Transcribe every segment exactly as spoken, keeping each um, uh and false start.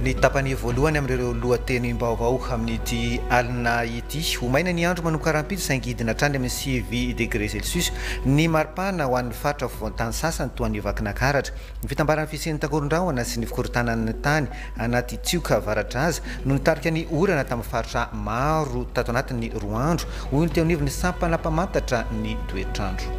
Ny tapany voalohany amin'ireo lohateny-baovao amin'ity alina ity ho maina ny andro manomboka rahampitso saingidina hatrany amin'ny sivy degré celsius ny maripana ho an'ny faritra voan-tany sasany toa ny vakinakaratra ny fitambaran'ny fisian'ny tangoron-drahona sy ny fikorotanan'ny tany anaty tsioka avaradraza no nitarika ny orana tamin'ny faritra maro tato anatin'ny roa andro hoy ny teo anivon'ny sampanampamantatra ny toetrandro.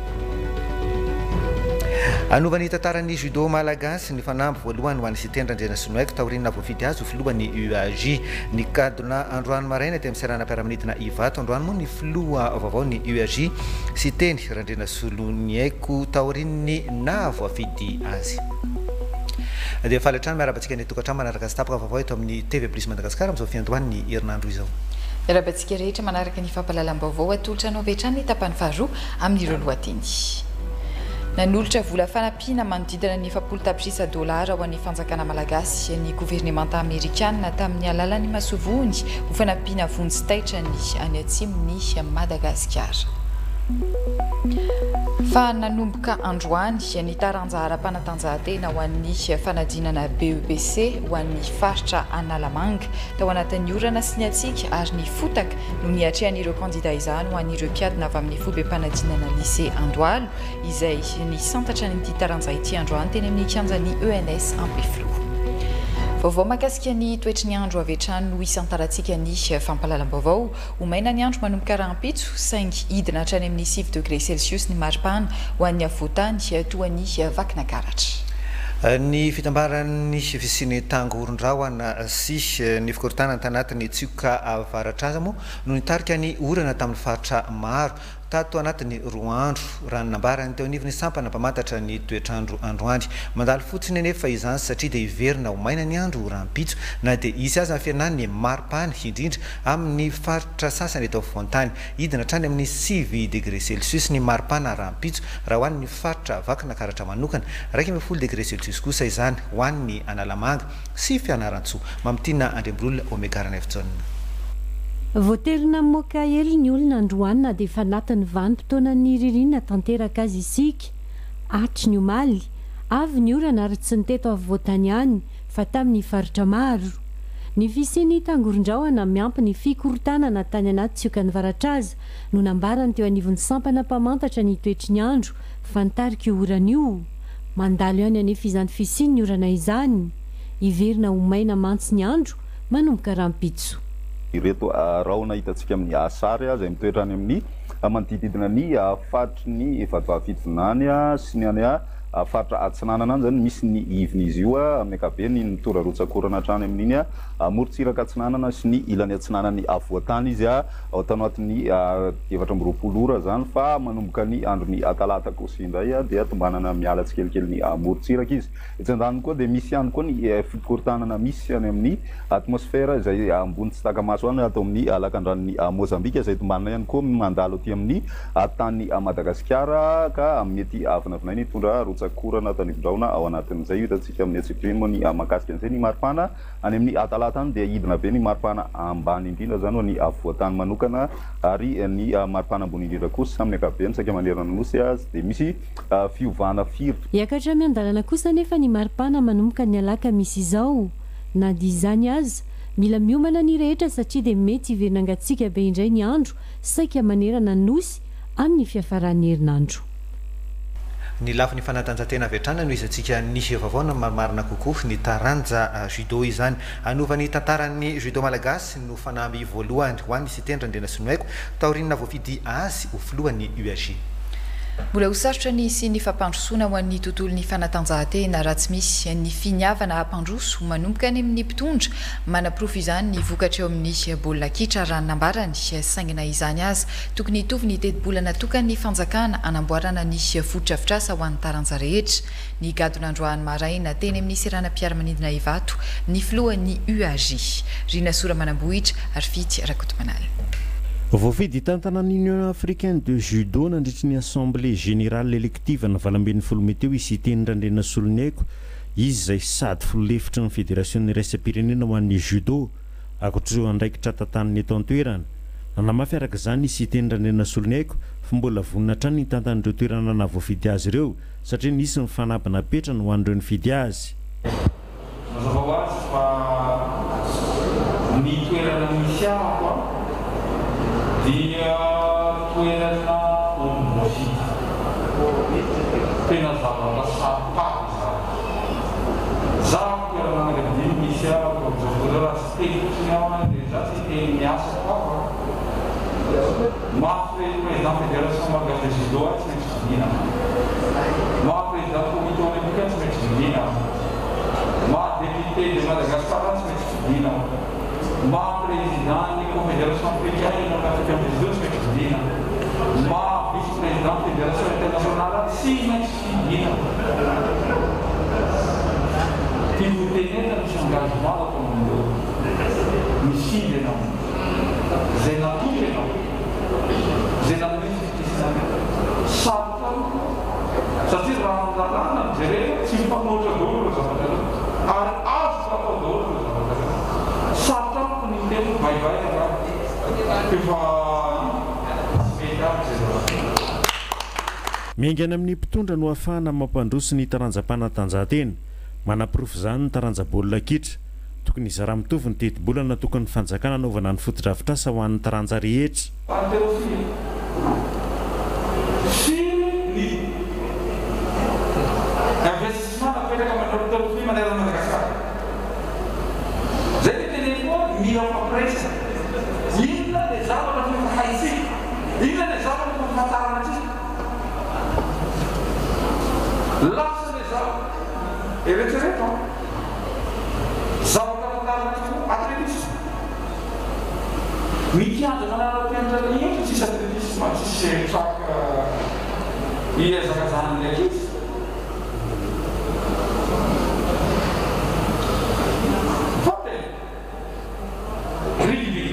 Anovan'ny tantaran'ny judo malagasy ny fanamby voalohany ho an'ny sitendra andrena sinoaiko taoriana voafidy azy ho filohan'ny U A J ny kadona androany maraina teo amin'ny seranam-piaramanidina Ivato androany moa ny filoha vaovao ny U A J sy teny randrena soloniaiko taorian'ny na voafidy azy. Dia falatrany miarabantsika ny tokantrano manaraka sy tapaka vaovao eto amin'ny T V plus Madagasikara amin'izao fiandohany ny herinandro izao. Miarabantsika rehetra manaraka ny fampahalalam-baovao atolotra anao vetrany ny tapany faharoa amin'ireo lohateny. Nanolotra vola fanampiana manodidina ny efapolo tapitrisa dolara ho an'ny fanjakana malagasy ny gouvernemanta amerikanina tamin'ny alalan'ny masovony ho fanampiana vonjy taitra ny any atsimony Madagasikara. Fa nanomboka androany ny taranja ara-panatanjahantena ho an'ny fanadinana B E P C ho an'ny faritra Analamanga tao anatin'ny orana sy ny atsika ary ny fotaka no niatrehan'ireo kandida izany ho an'ireo mpiadina avy amin'ny fobe-panadinana lycée Andohalo izay ny santatra nyity taranja ity androany teny amin'ny kianjan'ny E N S Ampeflo. Vaovao makasika ny toetry ny andro avy hatrany no isantarantsika ny fampahalalam-baovao ho maina ny andro manomboka rahampitso saingy hidina hatrany amin'ny sivy degré celsius ny maripana ho an'ny avotany toa ny vakinakaratra. Ny fitambaran'ny fisian'ny tangoron-drahona sy ny fikorotanana tanatin'ny tsioka avaradraza moa no nitarika ny orana tamin'ny faritra maro tato anatin'ny roa andro raha nambarany teo anivon'ny sampanampamantatra ny toetrandro androany mandalo fotsiny anefa izany satria dia iverina ho maina ny andro rahampitso na dia isy aza fianany ny maripana indrindra amin'ny faritra sasany eto voan-tany hidina hatrany amin'ny sivy degré celsius ny maripana rahampitso raha ho an'ny faritra vakinakaratra manokana raika amby folo degré celsius kosa izany ho an'ny Analamanga sy Fianarantsoa Mamitina Andrembolona Omegarana Efitsonina. Voaterina moka hely ny olona androany na dia efa anatin'ny vanim-potoana ny ririnina tanteraka azy isika atry ny omaly avy ny orana ary tsy niteto avy voatany ihany fa tamin'ny faritra maro ny fisian'ny tangoron-drahona miampy ny fikorotanana tany anaty tsioka ny varatraza no nambarany teo anivon'ny sampanampamantatra ny toetry ny andro fa nitarika io orana io mandalo ihany anefa izany fisiany orana izany iverina ho maina mantsy ny andro manomboka rahampitso. Ireto rahona hitantsika amin'ny asary izay mitoetra any amin'ny manodididina ny faritry ny Vatovavitsinany sy ny any faritra Atsinanana zany misy ny iviny izy io amin'ny ankapobeny ny torarotsakorana hatrany amin'iny morontsiraka Atsinanana sy ny ilany Atsinanany avoatany izy ao tanatin'ny efatra amby roapolo ora zany fa manomboka ny andron'ny talata kosa indray dia tombanana miala tsikelikely ny morontsiraka izy etsy-andany koa dia misy ihany koa ny fikorotanana misy any amin'ny atmosfera izay ambony tsy takamaso any atao amin'ny lakandran'ny Mozambika izay tombanana ihany koa mandalo aty amin'ny tany Madagasikara ka mety avinavinainy hitondra rotsakorana tanivondraona ao anatin'izay hitantsika amin'ny atsiprimo ny makasika an'izay ny maripana any amin'ny talata any dia hidina be ny maripana ambany indrindra zany ho ny avoatany manokana ary ny maripana ambony indrindra kosa amin'ny ankapobeny saika manerana nosy azy dia misy fiovana firitra. Iakatra miandalana kosa nefa ny maripana manomboka ny alaka misy izao na dia izany aza mila miomana ny rehetra satria dia mety hiverina angatsika be indray ny andro saika manerana nosy amin'ny fiafaran'ny herinandro. Ny lafin'ny fanatanjahantena avy hatrany no izantsika ny vaovao marimarina kokoa ny taranja judo izany anovan'ny tantaran'ny judo malagasy no fanamby voalohany ho an'ny sitendra andrena sinoaiko taoriana voafidy azy ho filohan'ny U A J. Mbola ho sarotra ny sy ny fampandrosoana ho an'ny tontolon'ny fanatanjahantena raha tsy misy ny finiavana hampandroso manomboka any amin'ny mpitondra manaprofo izany ny vokatra eo amin'ny baolina kitra raha nambarany saingina izany azy tokony hitovy ny teti-bola natokany fanjakana anamboarana ny foto-drafitrasa ho an'ny taranja rehetra ny gadona androany maraina teny amin'ny seranam-piaramanidina Ivato ny filohan'ny U A J Rina Sora Manambohitra ary Fity Rakotomanala. Voafidy tantanan'ny Union africaine de judo nandritry ny assemblée générale élective ny valamben'ny folo meteo isy tenirandrena soloniaiko izy izay sady fololefitra ny fédération ny raisam-pirenena ho an'ny judo akoatr'ireo andraikitra tantaniny eto an-toerana nanamafy araka izany isy tenirandrena soloniaiko fa mbola vonina hatrany ny tantan'ireo toerana na voafidy azy ireo satria nisy ny fanabana petrany ho an'ireo ny fidy azy. Mazava ho azy fa dia toerana omosita tena zavatra sapata zaho toerana angadimy misy aho raha tsy tekotsiny ao dia za tsy te miasa ao ma président fédération malagasy de judo tsy maintsy vidina ma président comité olympique tsy maintsy vidina ma député de Madagascar tsy maintsy vidina ma président de confédération africaine de l'Afrique du Sud tsy maintsy vidina ma vice président fédération internationale tsy maintsy vidina ti votenena misy engagement ataon'olo misy ianao zay natoky ianao zay namisy sarotra satria raha lalàna jerena tsy mifanoatra daholo zavatra ary azo fatao daholo zavatra sarotra ny telo vaivay raha efa mety aby zay zavatra miaingana amin'ny mpitondra no ahafahana mampandroso ny taranjam-panatanjahantena manapirofo izany ny taranja baolina kitra tokony izy raha mitovy ny teti-bolana tokony fanjakana anaovana ny fotodrafitrasa ho an'ny taranja rehetra sy ny investissement napetraka manarotalofi manera Madagascar zay tetene koa mila mampresa inona le zavatra fifahaitsika inona le zavatra fifahatarana atsika lasa le zavatra eretrereto zavatra fatarana atletisme mikianja manara-pianatra iny tsisy atletisme tsisy traka iezakazany ndraiky izy fate rugby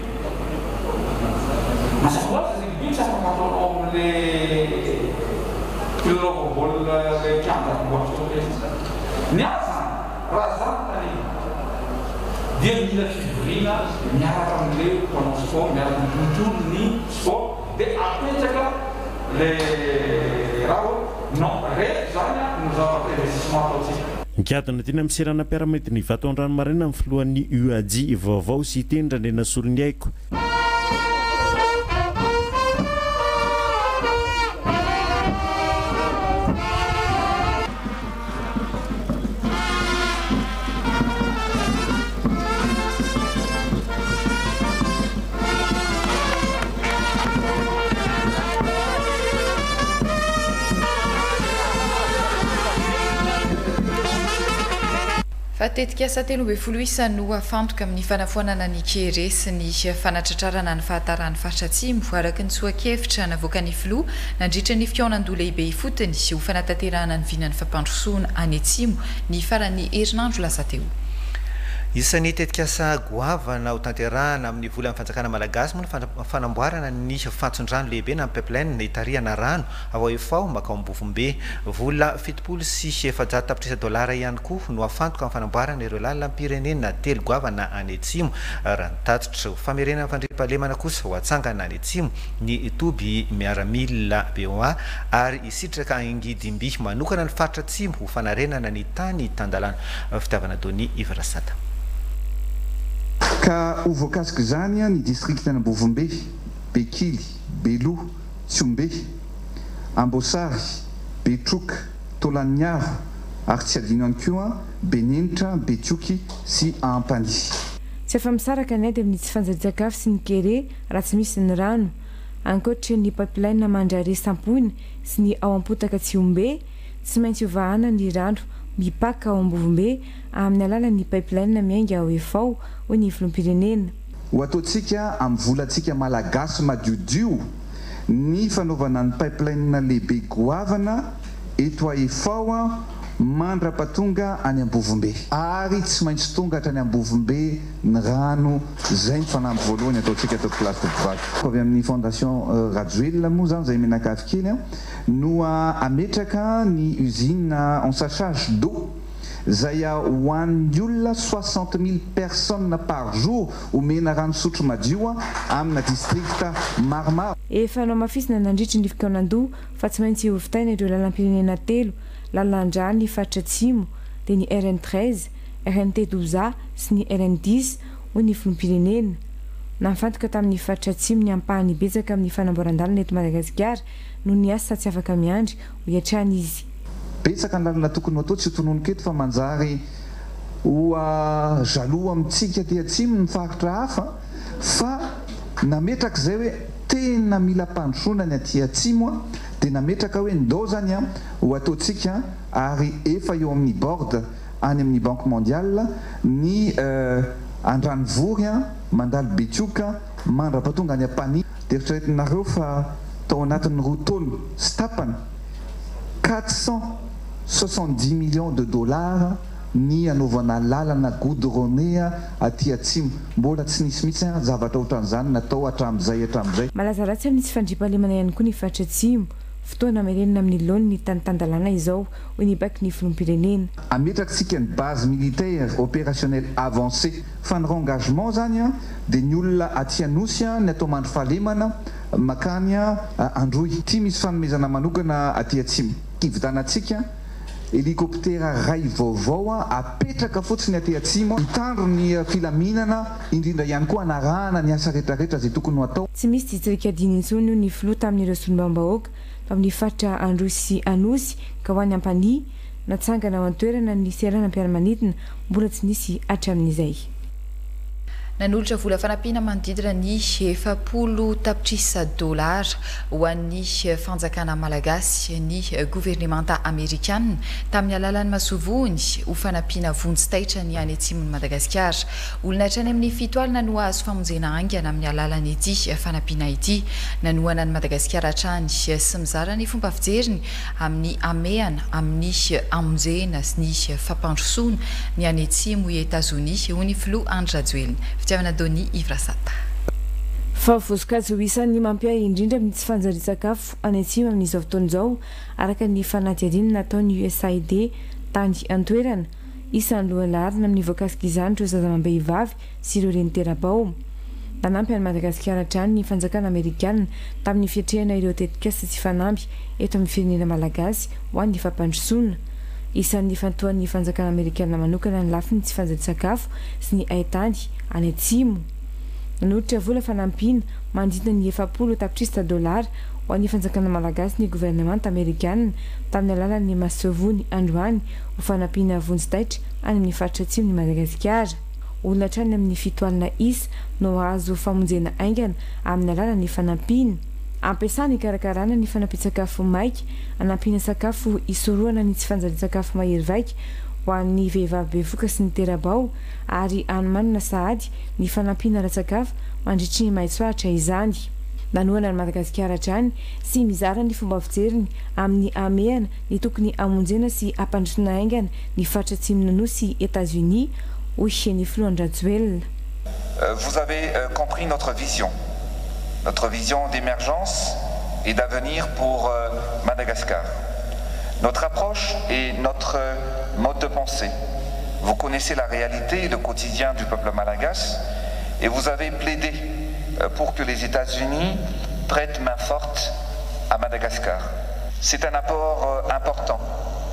mazava loatra rugby tsy afaka ataonao am'le filalaova baolina le kianja boatsy ny aza raha zany tany dia mila fivorina miaraka am'le mpanao sport miaraka mitontolo ny sport dia apetraka le raha non rehetra zany no zavatra investissement ataotsika nikadina tena miserana mpiaramety ny vato-andrano marina amin'ny filohan'ny U A D vaovao sy tendra ndrena sorony aiko fatetika asa telo be folo isa no afantoka amin'ny fanafoanana ny kere sy ny fanatratrarana ny fahatarany faritra atsimo araky ny soakevitra navoaka ny filoha nandritra ny fionan-doha lehibe ifotony ho fanatanterahana ny vinany fampandrosoana any atsimo ny farany herinandro lasa teo isan'ny tetika asa goavana ho tanterahana amin'ny volan'ny fanjakana malagasy moa ny fanamboarana ny fantsondrano lehibe na pipeline ny tarihana rano ao efao makao ambovombe vola fitopolo sy efajato tapitrisa dolara ihany koa no afantoka amin'ny fanamboarana ireo lalina pirenena telo goavana any atsimo raha nitatitra famerenana fandriam-pahalemana kosa ho atsangana any atsimo ny toby miaramila B O A ary isitraka angidimby manokana ny faritra atsimo ho fanarenana ny tany tandalana fitiavana doni ivrasata ka ho voakasika zany ny district ny Ambovombe, Bekily, Beloa, Tsiombe, Ambosary, Betroka, Tolaniaro ary tsy adino ihany koa Benenitra, Betioky sy Ampany. Tsy afa misaraka ny ady amin'ny tsy fanjajaka sy ny kere raha tsy misy ny rano ankoatra ny pipeline mandrare sampony sy ny ao ampotaka Tsiombe tsy maintsy ovahana ny rano mipaka ao Ambovombe amin'ny alalan'ny pipeline miainga ao efao ho ny filom-pirenena ho ataontsika amin'ny volantsika malagasy madiodio ny fanaovana ny pipeline lehibe goavana eto efao mandra-patonga any Ambovombe ary tsy maintsy tonga hatrany Ambovombe ny rano zay ny fanamby voalohany ataontsika ato place de pouvoir avy amin'ny fondation Rajoelina moa zany zay menakavy kely no ametraka ny usine en sachage d'eau zay ho an'ny olona soixante mille personnes par jour omena rano sotro madio amina district maromaro efa no mafisina nandritry ny fikaonan-doha fa tsy maintsy hovitaina ireo lalam-pirenena telo lalan-drano faritra atsimo dia ny R N treize, R N T douze A sy ny R N dix ho ny filom-pirenena nafantoka tamin'ny faritra atsimo ny ampahany betsaka amin'ny fanamboaran-dalana eto Madagasikara no ny asa tsy afaka miandry ho iatrany izy. Betsaka ny lalana tokony atao tsy tonono keto fa manjary ho jaloa amintsika ty atsimo ny faritra hafa fa nametraka izay hoe tena mila mpandrosoana ny aty atsimo a dia nametraka hoe ndao zany a ho ataontsika ary efa eo amin'ny board any amin'ny banque mondiale ny andranovory a mandalo betioka mandra-patonga any ampany dia eritreretinareo fa tao anatin'ny roa taona sy tapany quatre cent soixante-dix millions de dollars ny anaovana lalana goudronné aty atsimo mbola tsy nisy mihitsy zavatra ohatran'izany natao hatramin'izay hatramin'izay. Malaza ratsy amin'ny tsy fandriampahalemana ihany koa ny faritra atsimo fotoana marenina amin'ny laony ny tanitandalana izao hoy ny baky ny filoam-pirenena. Ametrakatsika ny base militaire opérationnel avancé fa ny engagement zany a dia ny olona aty anosy a ny atao mandro fahalemana makany androy ty misy fanomezana manokana aty atsimo kivitanantsika hélicoptère ray vaovao a apetraka fotsiny aty atsimo hitandro ny filaminana indrindra ihany koa anarahana ny asa rehetrarehetra zay tokony ho atao. Tsy misy distrika adiny intsony ny filoha tamin'ireo solombam-bahoaka tamin'ny faritra androy sy anosy ka ho any ampany natsangana ao an-toerana ny seranam-piaramanidina mbola tsy nisy hatramin'izay. Nanolotra vola fanampiana manodidina ny efapolo tapitrisa dolara ho an'ny fanjakana malagasy ny gouvernemanta amerikana tamin'ny alalan'ny masovony ho fanampiana vonjy-taitra ny any atsimon'ny Madagasikara. Olona hatrany amin'ny fito alina no azo famonjena aingana amin'ny alalan'ny ity fanampiana ity nanohana ny Madagasikara hatrany sy mizara ny fomba fijeriny amin'ny ameana amin'ny amonjena sy ny fampandrosoana ny any atsimo i États-Unis ho ny filoha Andry Rajoelina. Doni Ivrasata. Fa voskazo isan'ny mampia indrindra amin'ny tsy fanjari-tsakafo any atsimo amin'izao fotoana izao araka ny fanadihadiana nataony U S A I D tany an-toerana isan'ny lohalarina amin'ny voakasika izany ireo zazamam-behivavy sy ireo renitera-bao. Nanampy any Madagasikara hatrany ny fanjakana Amerikana tamin'ny fiatrehana ireo tetikasa sy fanamby eto amin'ny firenena malagasy ho an'ny fampandrosoana. Isan'ny fantoan'ny fanjakana Amerikana manokana ny lafiny tsy fanjari-tsakafo sy ny haitany any atsimo. Nanolotra vola fanampiana mandritra ny efapolo tapitrisa dolara ho an'ny fanjakana malagasy ny gouvernemanta Amerikana tamin'ny alalan'ny masovony androany ho fanampiana vonjy-taitra any amin'ny faritra atsimo ny Madagasikara. Olona hatrany amin'ny fito alina isa no azo famonjena aingana amin'ny alalan'ny fanampiana. Ampiasana ikarakarana ny fanampin-tsakafo maika anampiana sakafo isoroana ny tsy fanjari-tsakafo mahery vaika ho an'ny vehivavy bevoka sy ny tera-bao ary anomanana sahady ny fanampiana ra-tsakafo mandritry ny maitsoahitra izany. Nanohana ny Madagasikara hatrany sy mizara ny fomba fijeriny amin'ny ameana ny tokony amonjena sy ampandrosoana aingana ny faritra atsimo nonosy États-Unis hoy ny filoha Andry Rajoelina. Vous avez euh, compris notre vision. Notre vision d'émergence et d'avenir pour euh, Madagascar. Notre approche et notre euh, mode de pensée. Vous connaissez la réalité et le quotidien du peuple malagasy et vous avez plaidé euh, pour que les États-Unis prêtent main forte à Madagascar. C'est un apport euh, important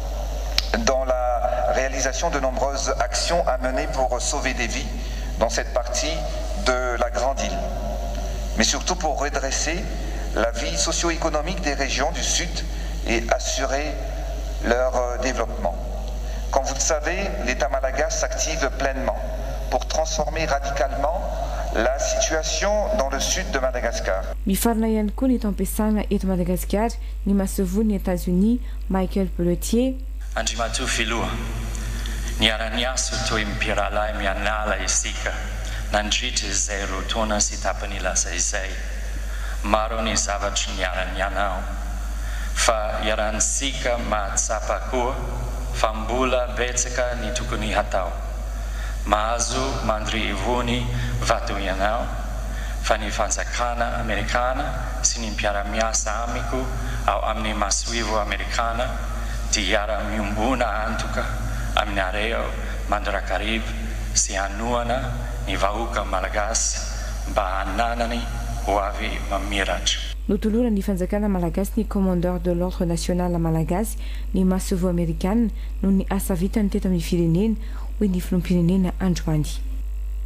dans la réalisation de nombreuses actions à mener pour sauver des vies dans cette partie de la Grande Île, mais surtout pour redresser la vie socio-économique des régions du Sud et assurer leur euh, développement. Comme vous le savez, l'État malagasy s'active pleinement pour transformer radicalement la situation dans le sud de Madagascar. Mifarina ihany koa ny tampiasana eto Madagasikara ny masovony États-Unis Michael Pelletier. Andriamatoa filoha, niara-niaso toy mipiralahy mianala isika nandritra izay roa taona sy tapany lasa izay. Maro ny zavatry niara-nianao fa iaranisika mahatsapa koa fa mbola betsaka ny tokony hatao. Mahazo mandry ivony vato ianao fa ny fanjakana Amerikana sy ny mpiara-miasa amiko ao amin'ny masoivo Amerikana dia iara-miombona antoka aminareo mandrakarivo sy hanoana ny vahoaka malagasy mba hananany ho avy mamiratra. Notolora ny fanjakana malagasy ny commandeur de l'ordre national malagasy ny masovo Amerikana no ny asa vitany teto amin'ny firenena hoy ny filoam-pirenena androany.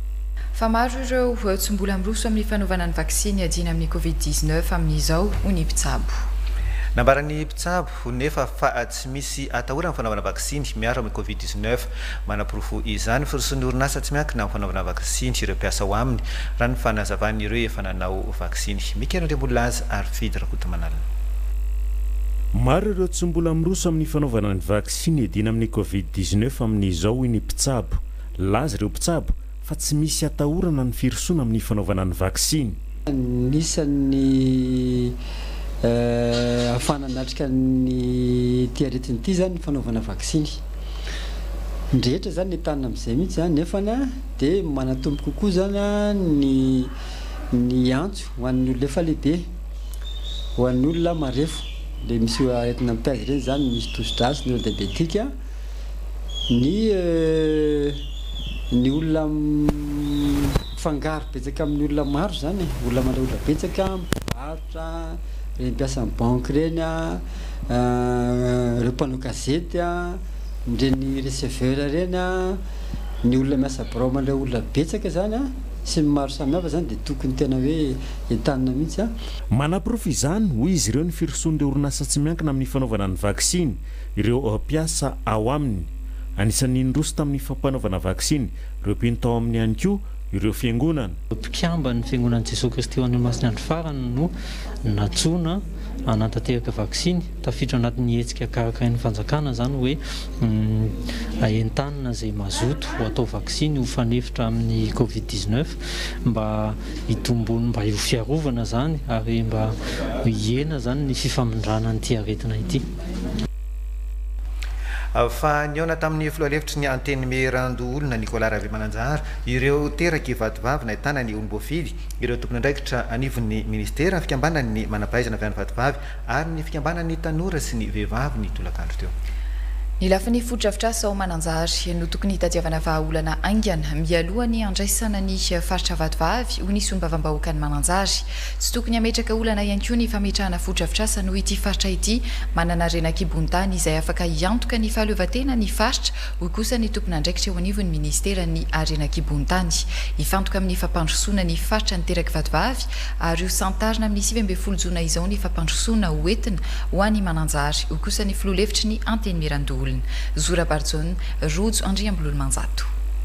fa maro ireo tsy mbola miroso amin'ny fanaovana ny vaksiny adina amin'ny covid dix-neuf amin'izao ho ny mpitsabo nambarany mpitsabo nefa fa tsy misy atahorana fanaovana vaksiny miaro amin'ny covid dix-neuf manapirofo izany firoson'ny orinasa tsy miankina amin'ny fanaovana vaksiny ireo mpiasa ao aminy raha ny fanazavany ireo efa nanao vaksiny mikerandrembola azy ary fidy rakotomanalina maro ireo tsy mbola miroso amin'ny fanaovana ny vaksiny adina amin'ny covid dix-neuf amin'izao hoy ny mpitsabo laza ireo mpitsabo fa tsy misy atahorana ny firosona amin'ny fanaovana ny vaksiny nisan'ny afana natrika ny tiaretiny ity zany fanaovana vaksiny ndrehetra zany tanina am'izay mihitsy zany nefana dia manatombo kokoa zany ny ny antso ho an'ny olona efa lehibe ho an'ny olona marefo le misy aretina mitazy ireny zany misy tosi-drasy ny diabétika ny ny olona fangaro betsaka amin'ny olona maro zany olona mana olona betsaka mivarotra reny mpiasa ny banque reny a reo mpanao gazety a reny receveur reny a ny olona miasa broma le olona betsaka zany a sy maro samihafa zany dia tokony tena hoe entanina mihitsy a manapirofo izany hoy izy ireo ny firoson'ireo orinasa tsy miankina amin'ny fanaovana ny vaksiny ireo mpiasa ao aminy anisan'ny indroso tamin'ny fampanaovana vaksiny ireo mpintao amin'ny ihany koa ireo fiangonana mpikamba ny fiangonan'i Jesosy Kristy ho an'ny masiny andro farany no natsona anantanteraka vaksiny tafiditra anatin'ny hetsika karakain'ny fanjakana zany hoe aentanina zay mazoto ho atao vaksiny ho fanefitra amin'ny covid dix-neuf mba hitombony mba ho fiarovana zany ary mba hiena zany ny fifamindrana nyity aretina ity fa niona tamin'ny filoalefitry ny anteny merando olona Nicolas Ravemananjara ireo teraka vatovavy nahitana ny olom-boafidy ireo tompony andraikitra anivon'ny ministera ny fikambanany manampahaizana avy any vatovavy ary ny fikambanany tanora sy ny vehivavy ny tolakandro teo ny lafin'ny fodrafitrasa ao Mananjary no tokony hitadiavana vahaolana aingana mialohany andraisana ny faritra vatovavy ho nisy ombavambahoaka ny Mananjary tsy tokony hametraka olana ihany koa ny fametrahana fodrafitrasa noho ity faritra ity manana rena-kibontany izay afaka hiantoka ny fahaleovan-tena ny faritra hoy kosa ny tompony andraikitra eo anivon'ny ministera ny arena-kibontany hifantoka amin'ny fampandrosoana ny faritra niteraka vatovavy ary ho santarina amin'ny sivy amby folo jona izao ny fampandrosoana hoentina ho an'ny Mananjary hoy kosa ny filoalefitry ny anteny Mirando Zora Barzon, Rojo Andriambololo Manzato.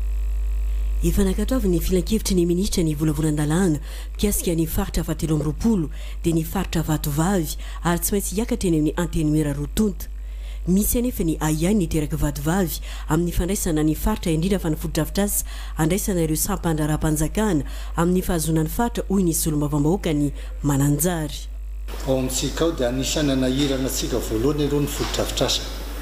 Efa nakatrovy ny filan-kevitry ny ministra ny volavolan-dalàna mikasika ny faritra fahatelo amby roapolo dia ny faritra vatovavy ary tsy maintsy hiakatra eny amin'ny anteny Merarotonta. Misy anefa ny aiany niteraka vatovavy amin'ny fandraisana ny faritra indrindra fa ny fotodrafitrasa andraisana ireo sampandra-ra-panjakana amin'ny fahazonan'ny faritra hoy nisy olom-bavambahoaka ny Mananjary. Ao amintsika ao dia anisana nahirana antsika voalohany ireo ny fotodrafitrasa.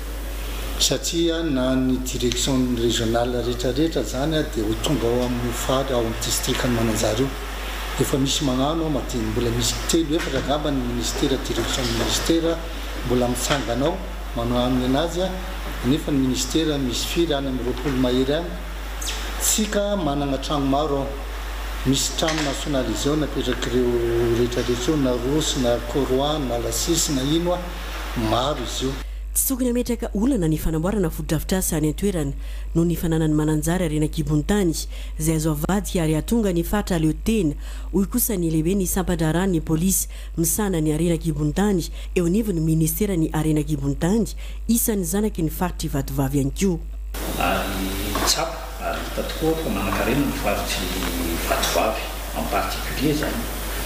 Satria na ny direction régionale rehetrarehetra zany dia ho tonga ao amin'ny fara ao amin'ny districtny Mananjary io efa misy magnano matiny mbola misy telo efatra angamba ny ministera direction ministera mbola mitsanganao manao aminy anazy a nefa ny ministera misy firy any amin'ny roapolo mahery any tsika manana trano maro misy trano nationalisé ao napetraka ireo rehetrarehetra na Rosy na Coroa na Lasisy na ino a maro izy io tsy tokony hametraka olana ny fanamboarana fotodrafitrasa any an-toerana noho ny fananany Mananjary arena-kibontany izay azo avady ary atonga ny faritra aleotena hoy kosa ny lehibe ny sampandrarany ny polisy misana ny arena-kibontany eo anivon'ny ministera ny arena-kibontany isan'ny zanaky ny faritry vatovavy ihany koa ary tsapa ary hita tokoa fa manan-karena ny faritry vatovavy en particulier zany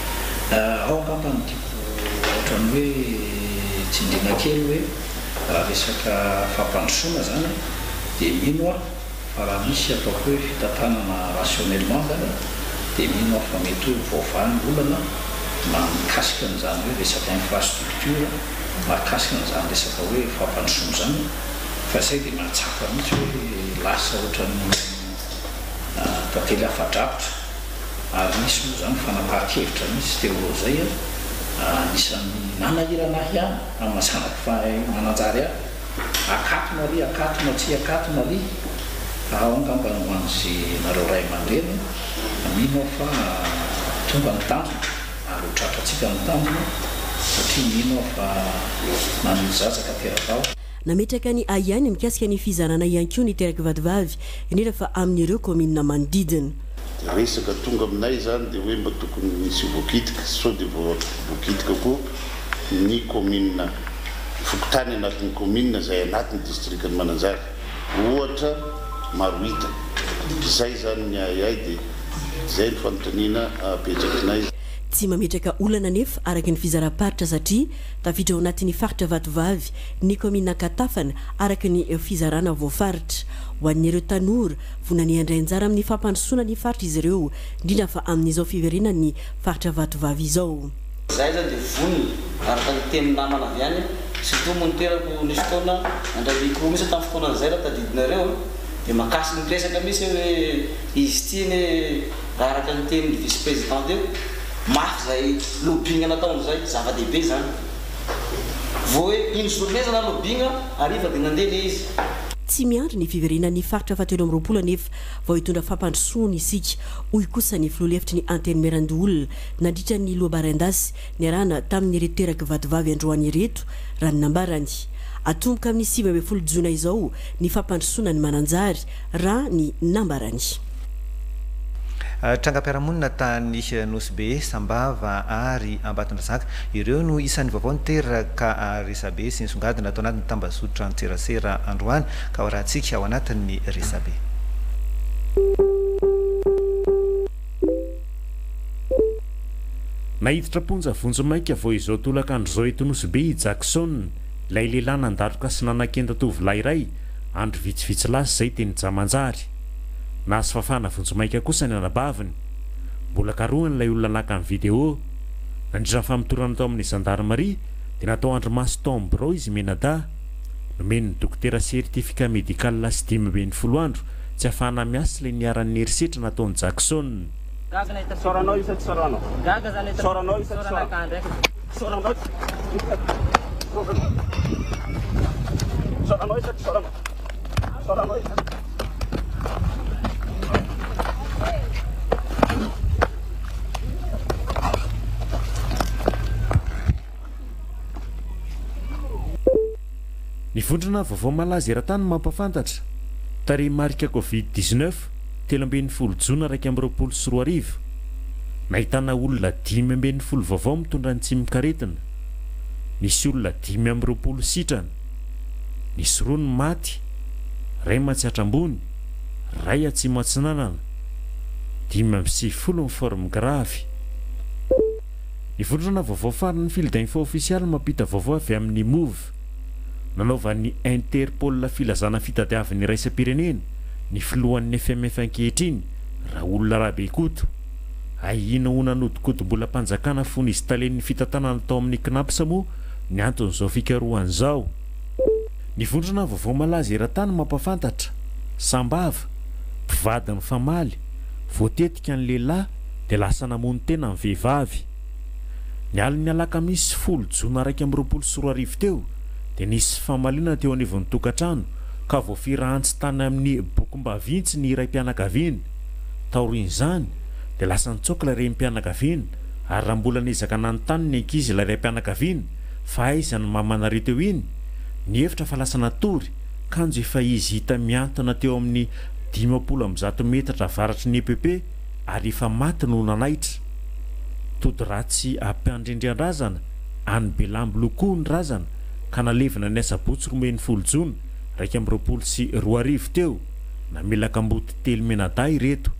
ao angambany tipo ohatrany hoe tsindrina kely hoe raha resaka fampandrosoana zany dia mino aho fa raha misy ataoko hoe fitantanana rationnellement zany dia mino aho fa mety hoe vaovany olana mahakasika an'izany hoe resaka infrastructure mahakasika an'izany resaka hoe fampandrosoana zany fa izay dia mahatsapa mihitsy hoe lasa ohatrany tantely afadrafitra ary misy moa zany fanapahan-kevitra mihitsy teo zay a anisan'ny nanahirana ihany amin'ny masanaky fa Mananjary a akatona ry akatona tsy akatona ry ao angamba ho an'izay nareo ray aman-dreny mino fa tonga ny tanjona ary ho tratratsika ny tanjona satria mino fa nanozazaka teratao nametraka ny aiany mikasika ny fizarana ihany koa ny teraka vatovavy indrindra fa amin'ireo commune manodidina dia resaka tonga aminay zany dia hoe mba tokony misy voakitika sao dia voakitika koa ny commune fokotany anatin'ny commune zay anatin'ny districtny Mananjary ohatra maro hita izay zany ny ayay dia zay ny fanontaniana apetrakinay. Tsy mametraka olana nefa araky ny fizara-paritra satria tafiditra ao anatin'ny faritra Vatovavy ny commune Katafana araky ny fizarana voafaritra ho an'ireo tanora vonany andray anjara amin'ny fampandrosoana ny faritra izy ireo indrindra fa amin'izao fiverenany ny faritra Vatovavy izao. Zay zany dia vonona araka ny teny namana avy any surtout monterako nisy fotoana andraviko misy tamin'ny fotoanan'izay raha tadidinareo dia makasy miresaka misy hoe izy ity ny raha araka ny teny vice président teo mafy zay lobigna nataony zay zava-dehibe zany vo hoe iny journée na lobigna ariva dia nandeha le izy. Tsy miandry ny fiverenan'ny faritra fahatelo amby roapolo nefa vao hitondra fampandrosoana isika hoy kosa ny filoha-hevitry ny anteny Merandoolona nandritra ny lohabarandasy ny arahana tamin'ny reto teraka Vatovavy androany reto raha ny nambarany atomboka amin'ny sivy amby folo jona izao ny fampandrosoana ny Mananjary raha ny nambarany. Trangam-piarahamonina tany Nosy Sambava ary Ambatondrazaka ireo no isan'ny vaovao niteraka resabe sy nisongadina atao anatin'ny tambazotra antserasera androany ka ho rahantsika ao anatin'ny resabe. Nahiditra ponja vonjy maika vao izao tolakandro zao eto Nosy Jackson ilay lehilahy nandatroka sy nanakenda tovolahy iray andro vitsivitsy lasa zay teny Jamanjary. Nahazo fafana vonjy maika kosa ny anabaviny mbola karohany ilay olona naka ny vidéo nandritra famitorana tao amin'ny gendarmerie dia natao andromaso tao amin'ny birao izy menada nomeny ny dokotera certificat médical sy dimy amby folo andro tsy ahafahana miasa ilay niaran'ny herisetra nataony Jackson. Soranao isa tsy soranao. Gaga zany soranao isa tsy soranao. Soranao. Soranao isa tsy soranao. Soranao isa. Ny vondrona vaovao malaza eran-tany mampafantatra tarehy marika covid dix-neuf telo ambin'ny folo jona raika amby roapolo sy roa arivo nahitana olona dimy ambin'ny folo vaovao mitondra ny tsy mikaretina, nisy olona dimy amby roapolo sitrana, nisy roa ny maty, ray mahatsiatra-ambony, ray atsimo atsinanana, dimy amby sivifolo ny forme grave. Ny vondrona vaovao faran'ny fil d'info official mampita vaovao avy amin'ny move nanaovan'ny Interpol la filazana fitadiavan'ny raisam-pirenena ny filohan'ny F M F ankehitriny raha olona rabe koto ahina ho nanodikotom-bolam-panjakana fony izy talen'ny fitantanana tao amin'ny knapsa moa ny anton'izao fikarohan'izao. Ny vondrona vaovao malaza eran-tany mampafantatra Sambava mpivady ny famaly voatetika ny lehilahy dia lasa namono tena ny vehivavy. Ny aliny alakamisy folo jona raika amby roapolo sy roa arivo teo dia nisy famaliana teo anivon'ny tokantrano ka voafirahantsy tany amin'ny bokom-bavintsy ny iray mpianakaviana. Taorian'izany dia lasa nitsoaka ilay iray mpianakaviana ary raha mbola niezaka nanontany ny ankizy ilay iray mpianakaviana fa aiza ny mamanareo teo iny, ny hevitra fa lasa natory kanjo efa izy hita miantona teo amin'ny dimampolo amby zato metatra avaratry ny E P P ary efa maty no nanaitra. Tody ratsy ampiandrindrian-drazana any Belamby Lokoa ny razana ka nalevina ny asabotsy romeny folo jona raika amby roapolo sy roa arivo teo namelaka mboty telo menada ireto.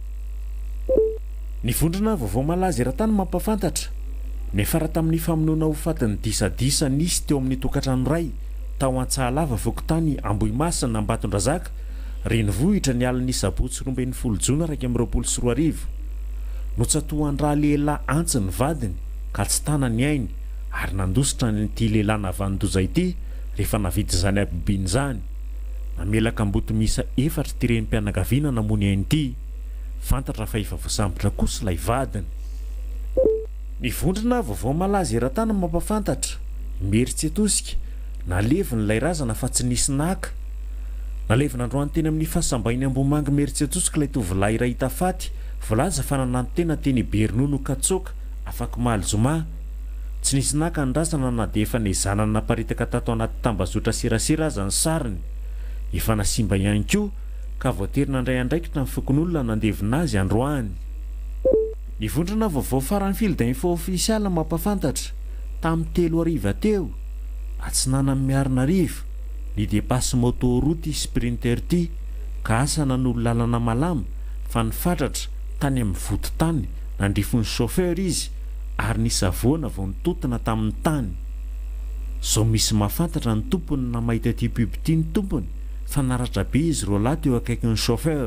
Ny vondrona vaovao malaza eran-tany mampafantatra nefara tamin'ny famonoana ho fatin'ny disadisa nisy teo amin'ny tokantrano ray tao Antsahalava Vokotany Ambohimasina Ambatondrazaka renivohitra ny aliny sabotsy rombeny folo jona raika amby roapolo sy roa arivo notsatohan-draha lehilahy antsy ny vadiny ka tsy tana ny ainy ary nandositra nyity lehilahy navandoza ity rehefa navity zany abibiny zany namelaka mboty misa efatra ty renim-pianakaviana namony ainy ity fantatra fa efa voasambotra kosa ilay vadiny. Ny vondrona vaovao malaza eran-tany mampafantatra Mieritsetosika nalevina ilay razana fa tsy nisy naka. Nalevina androany teny amin'ny fahasambainy Ambomanga Mieritsetosika ilay tovolahy iray tafaty volaza fa nanantena teny Bernono Katsoka afaka mahaly zoma. Tsy nisy naka ny razana na dia efa nezanana naparitaka tato anaty tambazotra serasera aza ny sariny. Efa nasimba ihany koa ka voaterina andray andraikitra ny fokon'olona nandevina azy androany nivondrana vaovao farany fil d'info ofisiala mampafantatra tamin'ny telo ariva teo atsinana amin'ny miarina rivo ny dépasse motoroute sprinter ty ka asa nanolo lalana malama fa nifatratra tany amin'ny vototany nandrifon'ny chauffeur izy ary nisy avoana vao nitotona tamin'ny tany zao misy mahafantatra ny tompony na mahita ty pubity ny tompony fa naratra be izy roa lahy teo akaikin'ny chauffeur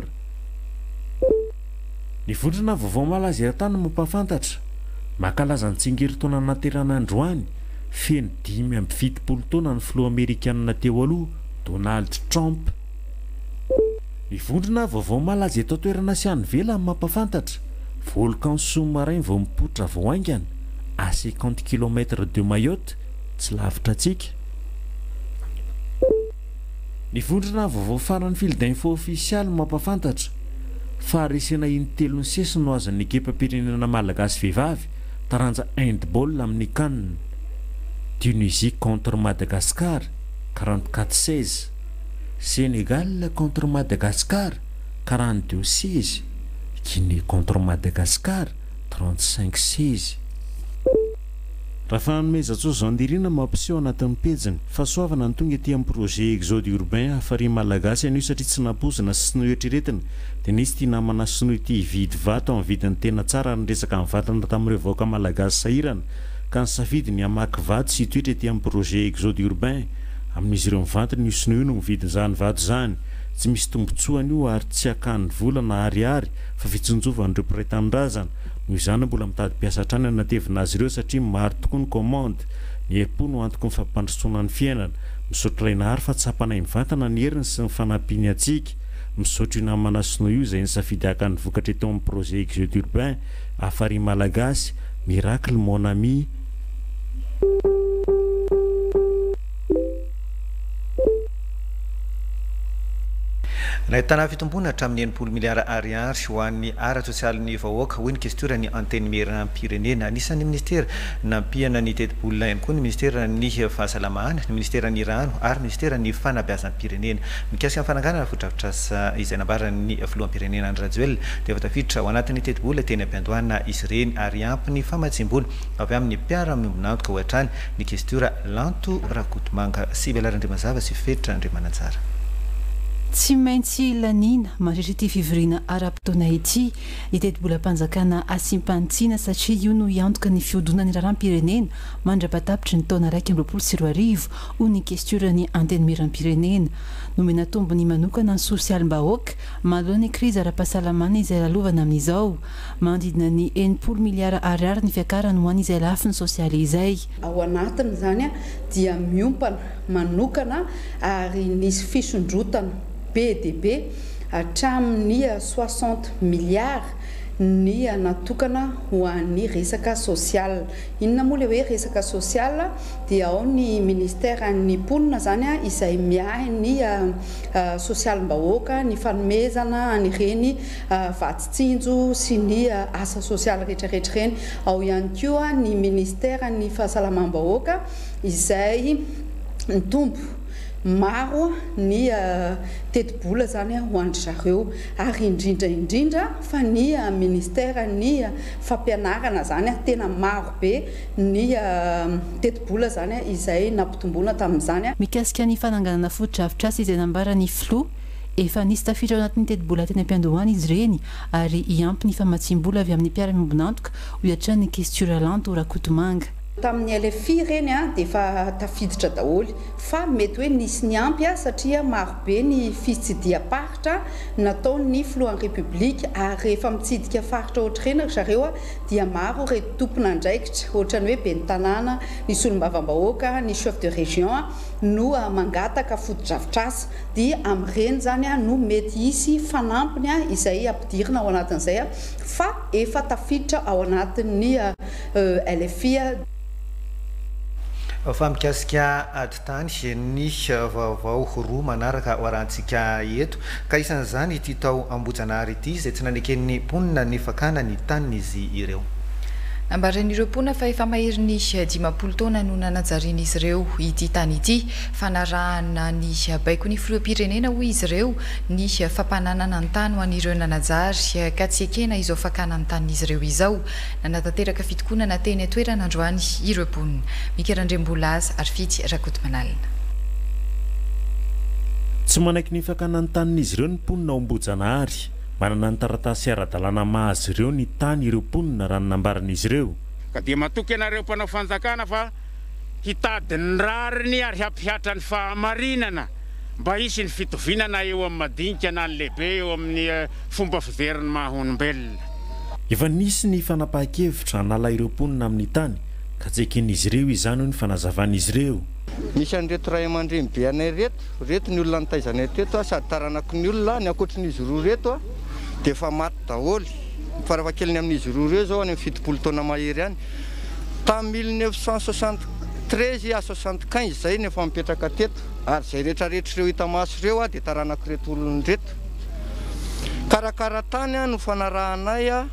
nivondrana vaovao malaza eran-tany mampafantatra makalaza ny tsingerin-taona naterana androany feno dimy amby fitopolo taona ny filoha amerikanina teo aloha Donald Trump nivondrana vaovao malaza eto toerana sy any vela amin'ny mampafantatra volcan sous-marin vao mipoitra vao aingana à cinquante kilomètres de Mayotte tsy lavitra atsika nivondrana vaovao farany fil d'info ofisialy mampafantatra fa resena intelo ny sesy no azan'ny ekipam-pirenena malagasy vehivavy taranja handball amin'ny Cannes. Tunisie contre Madagascar quarante-quatre seize, Sénégal contre Madagascar quarante-deux seize, Guinée contre Madagascar trente-cinq seize. Raha fanomezatso zandirina mampiseho anatin'ny pejiny fahasoavana ny tonga ety amin'ny projet exode urbain afary malagasy anio satria tsy nampozina sy sy noeritreretina dia nisy tia namana sy noe tia hividy vato amin'ny vidiny tena tsara ny resaka amin'ny vatana tamin'ireo vahoaka malagasy sahirana ka nisafidy ny hamaky vato sy toetra ety amin'ny projet exode urbain amin'izy ireo mivantiny io sy noe no mividiny zany vato zany tsy misy tombotsoany io ary tsy akany volana ariary fa fitsinjovan'ireo mpiray tanindrazana noho izany mbola mitady mpiasa hatrany anatevina azy ireo satria maro tokoa ny commande ny herim-po no antoko ny fampandrosoana ny fiainana misaotra ilaina ary fa tsapanay mivantana ny heriny sy ny fanampiny atsika misaotra io namana sino io izay nisafidy akany vokatra eto amin'ny projet exode urbain afary malagasy miracle mon ami. Nahitana fitombona hatramin'ny enimpolo miliara ariary ho an'ny ara-tsosialin'ny vahoaka hoy ny kestora ny anteny meram-pirenena anisan'ny ministera nampihana ny teti-bolona ihany koa ny ministera ny fahasalamana ny ministera ny rano ary ministera ny fanabeazan'ny pirenena mikasika ny fananganana fodrafitrasa izay nambaran'ny filohan'ny pirenena ny Rajoelina dia efa tafiditra ao anatin'ny teti-bolona teny am-piandohana izy ireny ary ampy ny famatsiam-bola avy amin'ny mpiara-miombonantoka ho hatrany ny kestora Lanto Rakotomanga sy Belarandrimazava sy Fetra Andriamanantsara. Tsy maintsy lanina mandritra ity fivoriana ara-potoana ity ny teti-bolam-panjakana asim-pantsina satria io no hiantoka ny fiodonany raharam-pirenena mandra-patapitra ny taona raiky amby roapolo sy roa arivo ho ny kestora ny anteny meram-pirenena nomena tombony manokana ny sosialim-bahoaka manoloana ny krizy ara-pahasalamana izay lalovana amin'izao mandidina ny enimpolo miliara ariary ny fiakarany ho an'izay lafiny sosialy izay. Ao anatiny zany dia miompana manokana ary nisy fisondrotana B D B hatramin'ny soixante milliards ny natokana ho an'ny resaka sosial. Inona moa ilay hoe resaka sosial dia ao ny ministera ny mponina zany izay miahy ny sosialim-bahoaka ny fanomezana an'ireny vatitsinjo sy ny asa sosial rehetrarehetra ireny. Ao ihany koa ny ministera ny fahasalamam-bahoaka izay mitombo maro ny teti-bola zany ho andry zareo ary indrindra indrindra fa ny ministera ny fampianarana zany tena maro be ny teti-bola zany izay nampitomboana tamin'izany. Mikasika ny fananganana foto-drafitrasa izay nambarany flo efa nisy tafiditra ao anatin'ny teti-bola teny am-piandohana izy ireny ary hiampy ny famatsiam-bola avy amin'ny mpiara-miombonantoka ho hiatrany ny kestora Lanto Rakotomanga. Tamin'ny L F I reny dia efa tafiditra daholo fa mety hoe nisy ny ampy satria maro be ny fitsidiam-paritra nataon'ny filohan'ny République ary rehefa mitsidika faritra ohatr'ireny zareo dia maro reto tompona andraikitra ohatrany hoe ben'ny tanàna ny solombavam-bahoaka ny chef de région no mangataka foto-drafitrasa dia amin'ireny zany no mety hisy fanampiny izay ampidirina ao anatin'izay fa efa tafiditra ao anatin'ny L F I. Fa mikasika aditany ny vaovao roa manaraka hoarantsika eto ka isan'izany ity tao Ambojanahary ity izay tsy naneken'ny mponina ny fakana ny taniny izy ireo. ambaran'ireo mpona fa efa mahery ny dimapolo taona no nanajarian'izy ireo ity tany ity fanarahana ny baiko ny filoam-pirenena hoy izy ireo ny fampananana ny tany ho an'ireo nanajary ka tsy ekena izao fakana ny tanin'izy ireo izao nanatanteraka fitokonana teny atoerana androany ireo mponina mikerandrem-bola azy ary fity rakoto manalina tsy manaiky ny fakana ny tanin'izy ireo ny mponina ao Ambojanahary manana ny taratasy ara-dalàna mahazy ireo ny tany ireo mponina raha nambaran'izy ireo ka dia matoky ianareo mpanao fanjakana fa hitadiny rariny ary hampihatra ny fahamarinana mba hisy ny fitovinana eo amin'ny madinika na ny lehibe eo amin'ny fomba fiveriny maha-olombelona efa nisy ny fanapahan-kevitra hanala ireo mponina amin'ny tany ka tsy eken'izy ireo izany ho ny fanazavan'izy ireo misy an'ireto ray aman-dreny be anay reto reto ny olona nitaizanay teto sady taranaky ny olona ny ankoatrin'izy roa reto dia efa maty daholy farafakeliny amin'izy roa ireo zao any amin'ny fitopolo taona mahery any tamin'ny mille neuf cent soixante treize à soixante quinze zay ny efa mipetraka teto ary zay rehetrarehetra ireo hita maso ireo a dia taranaky reto olony reto karakara tany a no fanarahanay a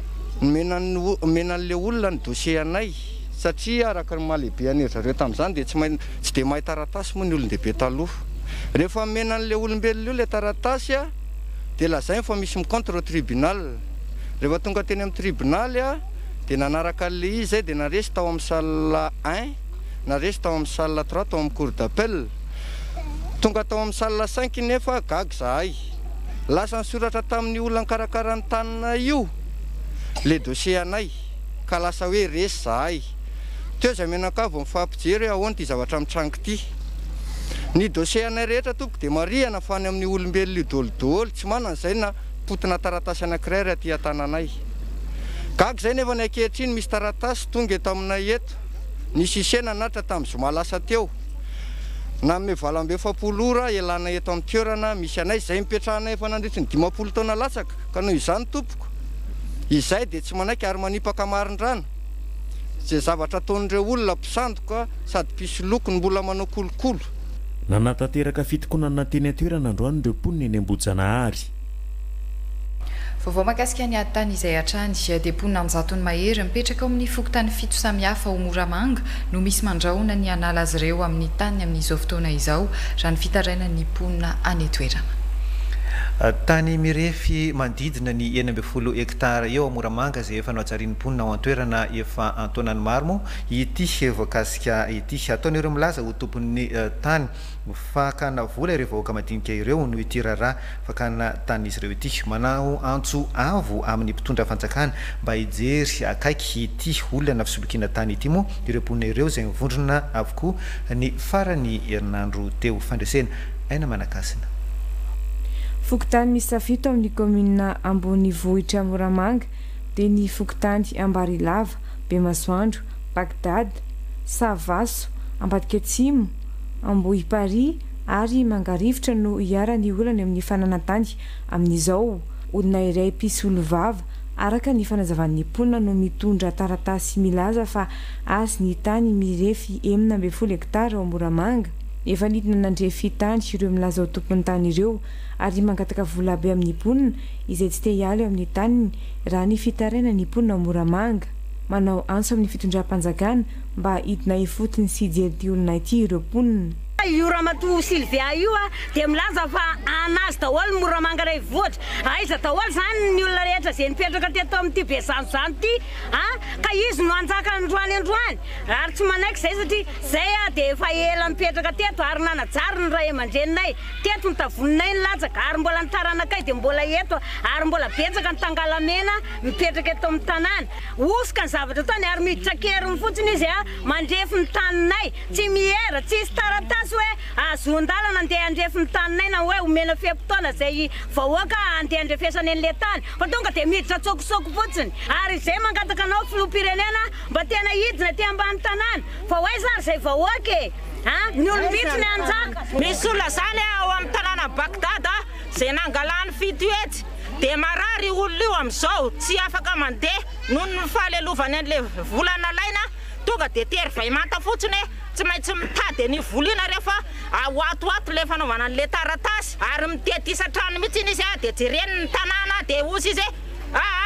menan'le olona ny dossier anay satria araka ny mahalehibe any zareo tamin'izany dia tsy mahay tsy dia mahay taratasy moa ny olon-dehibe taloha rehefa menan'le olombelona io le taratasy a dia lazainy fa misy micontre au tribunal rehefa tonga teny amin'ny tribunaly a dia nanaraka le izy zay dia naresy tao amin'ny salle un naresy tao amin'ny salle trois tao amin'ny cour d'appel tonga tao amin'ny salle cinq nefa gagy zahay lasa nisoratra tamin'ny olona nikarakara ny tanina io le dossier anay ka lasa hoe resy zahay teo zay menakavo mifampijery hoe ahoana ty zavatra mitrango ty ny dossier anay rehetra toko dia mariana fa any amin'ny olombelona io daholo tsy manana zay na potina taratasy anankiray raha ty atananay gagy zay nefa ny ankehitriny misy taratasy tonga eto aminay eto nisy isena natra tamin'ny zoma lasa teo na me valambe efapolo ora elana eto amin'ny toerana misy anay zay mipetrahanay efa nandritry ny dimapolo taona latsaka ka noho izany tompoko izay dia tsy manaiky ary manipaka marindrana zay zavatra ataon'ireo olona mpisandoka sady pisy loko ny mbola manao kolokolo nanatanteraka fitokonana teny atoerana androany ireo mponina eny Ambojanahary vaovao mahakasika ny aditany izay hatrany dia mponina amin'ny mahery mipetraka ao amin'ny fokotany fito samihafa ho Moramanga no misy mandrahona ny hanala azy ireo amin'ny tany amin'izao fotoana izao raha ny fitarainan'ny mponina any atoerana tany mirefy mandidina ny enina ambin'ny folo hektara eo a Moramanga zay efa noajarian'ny mponina ao an-toerana efa antonany maro moa ity voakasika ity ataon'ireo milaza ho tompon'ny tany fakana vola ireo vahoaka madinika ireo no ity raharaha fakana tanin'izy ireo ity manao antso avo amin'ny mpitondra fanjakana mba hijery akaiky ity olona fisolokiana tany ity moa ireo mponina ireo zay mivondrona avokoa ny farany herinandro teo fandresena aina manakasina fokotany misy safito amin'ny komina ambony vohitra Moramanga dia ny fokotany Ambarilava, Bemasoandro, Bagdad, Savaso, Ambadika Atsimo, Ambohipary ary Mangarivotra no hiarany olana amin'ny fananantany amin'izao olona iray mpisy olovava araka ny fanazavan'ny mponina no mitondra taratasy milaza fa azy ny tany mirefy enina ambin'ny folo hektara ao Moramanga efa nidina nandrefy tany ireo milaza ao tompon'ny tany ireo ary mangataka vola be amin'ny mponina izay tsy te hiala eo amin'ny taniny raha ny fitaraina ny mponina ao Moramanga manao anso amin'ny fitondram-panjakana mba hidina ifotony sy hijery ty olona ity ireo mponina io Ramatoa Sylvia io a dia milaza fa anazy daholo Moramanga ray vohatra aiza daholo zany ny olona rehetra zay nipetraka teto amin'ity Besano zany ty a ka izy no anjaka androany androany ary tsy manaiky zay satria zay a dia efa ela mipetraka teto ary nanajary ny ray aman-dreninay teto nitavoninay ny latsaka ary mbola nitaranakay dia mbola eto ary mbola betsaka ny tangalamena mipetraka eto amin'ny tanàna osika ny zavatra tany ary miditra keriny fotsiny izy a mandrefy ny taninay tsy mihera tsisy taratasy hoe azon-dalana andeha andrefy ny taninay na hoe omena fepotona zay vahoaka andeha andrefesany an'le tany fa tonga dia miditra tsokosoko fotsiny ary izay mangataka anao filoham-pirenena mba tena hidina ty ambany tanàna fa hoe zary zay vahoaka e a ny olombitsy ny anjaka misy olona zany ao amin'ny tanàna Bagdad zay nangalany fito hetsy dia marary olona io amin'izao tsy afaka mandeha noho ny fahalelovanany an'le volana laina tonga dia tery vaimanta fotsiny tsy maintsy mitady ny volina rehefa aoatoato le fanaovana an'le taratasy ary mitety isa-trano mihitsy izy a dia jereny ny tanàna dia osy izy aa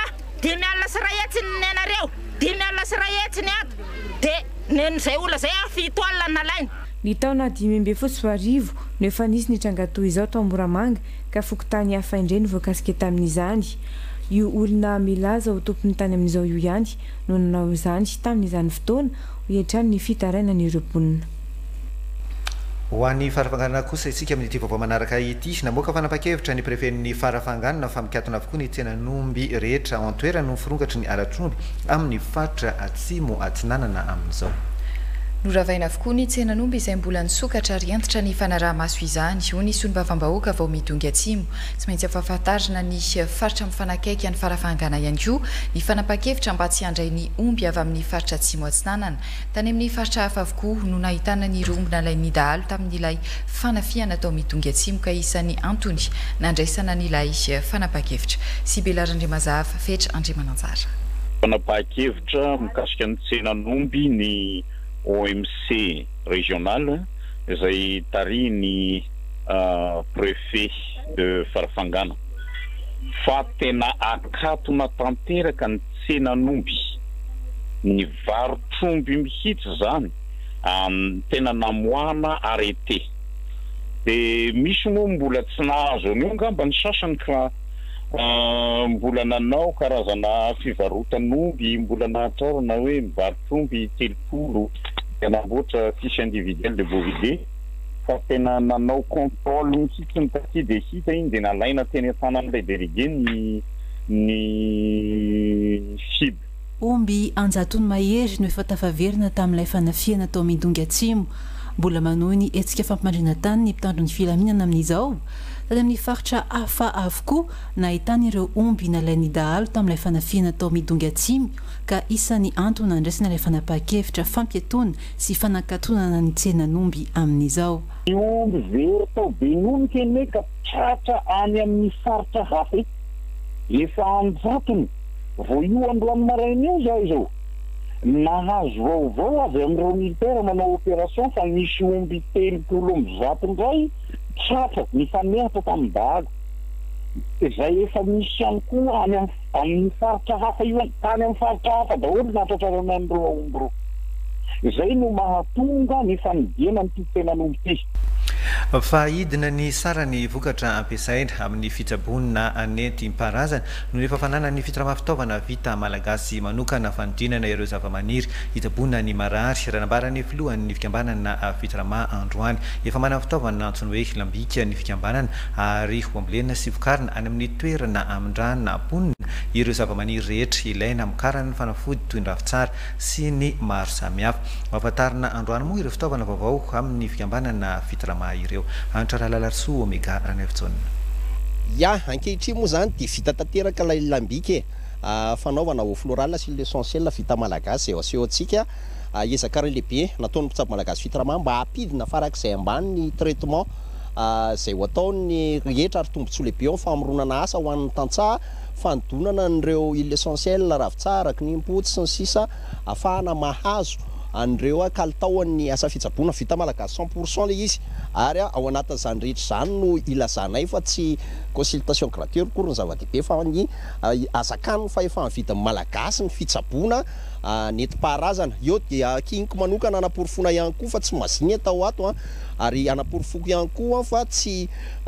dimy alina sy ray hetsiny ny anareo dimy alina sy ray hetsiny ato dia nzay olona zay a fito alina nalaina ny taona dimy amby folo sy arivo no efa nisy ny trangatoa izao tao Moramanga ka fokotany hafa indray ny voakasika tamin'izany io olona milaza ho tompony tany amin'izao io ihany no nanao izany tamin'izany fotoana ho hiatrany ny fitaraina ny romponina ho an'ny farafanganana kosa isika amin'ity vaovao manaraka ity namoaka fanapa-kevitra ny prefen'ny farafanganana fa mikatona avokoa ny tsenanomby rehetra ao an-toerana no firongatry ny aratromby amin'ny fatra atsimo atsinanana amin'izao noravaina avokoa ny tsenanomby izay mbola nisokatra ary antitra ny fanaraha-maso izany ho ny solombavam-bahoaka vao midongy atsimo tsy maintsy afahafantarina ny faritra mifanakaiky any farafangana ihany koa ny fanapa-kevitra mba tsy handray ny omby avy amin'ny faritra atsimo atsinanana tany amin'ny faritra hafa avokoa no nahitana ny romby nalain'ny dahalo tamin'ilay fanafiana atao midongy atsimo ka isan'ny antony nandraisana n'ilay fanapa-kevitra Sibelarandrimazava fetra Andrimananjara fanapa-kevitra mikasika ny tsenanomby ny O M C régional izay tariny uh, préfet de Farafangana fa tena akatona tanteraka ny tsenanomby ny varotromby mihitsy zany um, tena namoana arrêté de misy moa mbola tsy nahazo anio ngamba ny sasany ka uh, mbola nanao karazana fivarotan'omby mbola nahatrarana hoe mivarotromby telopolo namboatra fiche individuel de bovidé fa tena nanao contrôle mihitsy ny taty de hita iny de nalaina teny an-tanan'ilay délégué ny ny fib omby anjatony mahery no efa tafaverina tamin'ilay fanafiana atao midongy atsimo mbola manohy ny hetsika fampimandrina tany ny mpitandro ny filaminana amin'izao tany amin'ny faritra hafa avokoa nahitany ireo omby nalain'ny dahalo tamin'ilay fanafiana atao midongy atsimo ka isan'ny antony andraisana ilay fanapa-kevitra fampiatona sy fanankatonana ny tsenanomby amin'izao ny omby very tao be nomy keny ka tratra any amin'ny faritra hafa efa anjatony vao io androany maraina io zao izao nahazo vaovao avy amin'ireo militaire manao opération fa misy omby telopolo amby zato indray tratra ny fanehatra tamin'ny dahalo izay efa misy ihany koa any amin'ny faritra hafa io tany amin'ny faritra hafa daholo natratrarana an'ireo aomby reo izay no mahatonga ny fanidiana ny tena-nomby ty fa idina ny sara ny vokatra ampiasaina amin'ny fitsabonina nentim-paharazana no efa fanana ny fitarama fitaovana vita malagasy manokana fanidinana ireo zavamaniry hitabonina ny marary ranambarany filohan'ny fikambanana fitarama androany efa manana fitaovana antsony hoe lambika ny fikambanana ary ho ambolena sy vokarina any amin'ny toerana amindranona ponina ireo zavamaniry rehetra ilaina mikarana ny fanafody toy ny ravitsara sy ny maro samihafa mampatarina androany moa ireo fitaovana vaovao amin'ny fikambanana fitarama ireo antra rahalalarisoa omega ranevitsonina ya ankehitriny moa zany dia vita tanteraka ilay lambika e fanaovana eau florale sy l'essentiel vita malagasy eo aseho antsika ezaka lehibe nataony mpitsabo malagasy fitarama mba hampidina farak'izay ambany ny traitement zay ho ataony rehetra ary tombontsoa lehibe ao famoronana asa ho an'ny tantsaha fanodonana n'ireo l'essentiel ravitsara kinimpotsy sy ny sisa ahafahana mahazo an'ireo kalitaon'ny asa fitsaboana vita malagasy cent pour cent le izy ary ao anatin'izany rehetra zany no ilazanay fa tsy consultation gratuite kory ny zava-dehibe fa ny azakany fa efa vidin'ny malagasy ny fitsaboana nentim-paharazana eo dia kiniko manokana anaporofona ihany koa fa tsy maziny atao ato a ary anaporofoko ihany koa fa tsy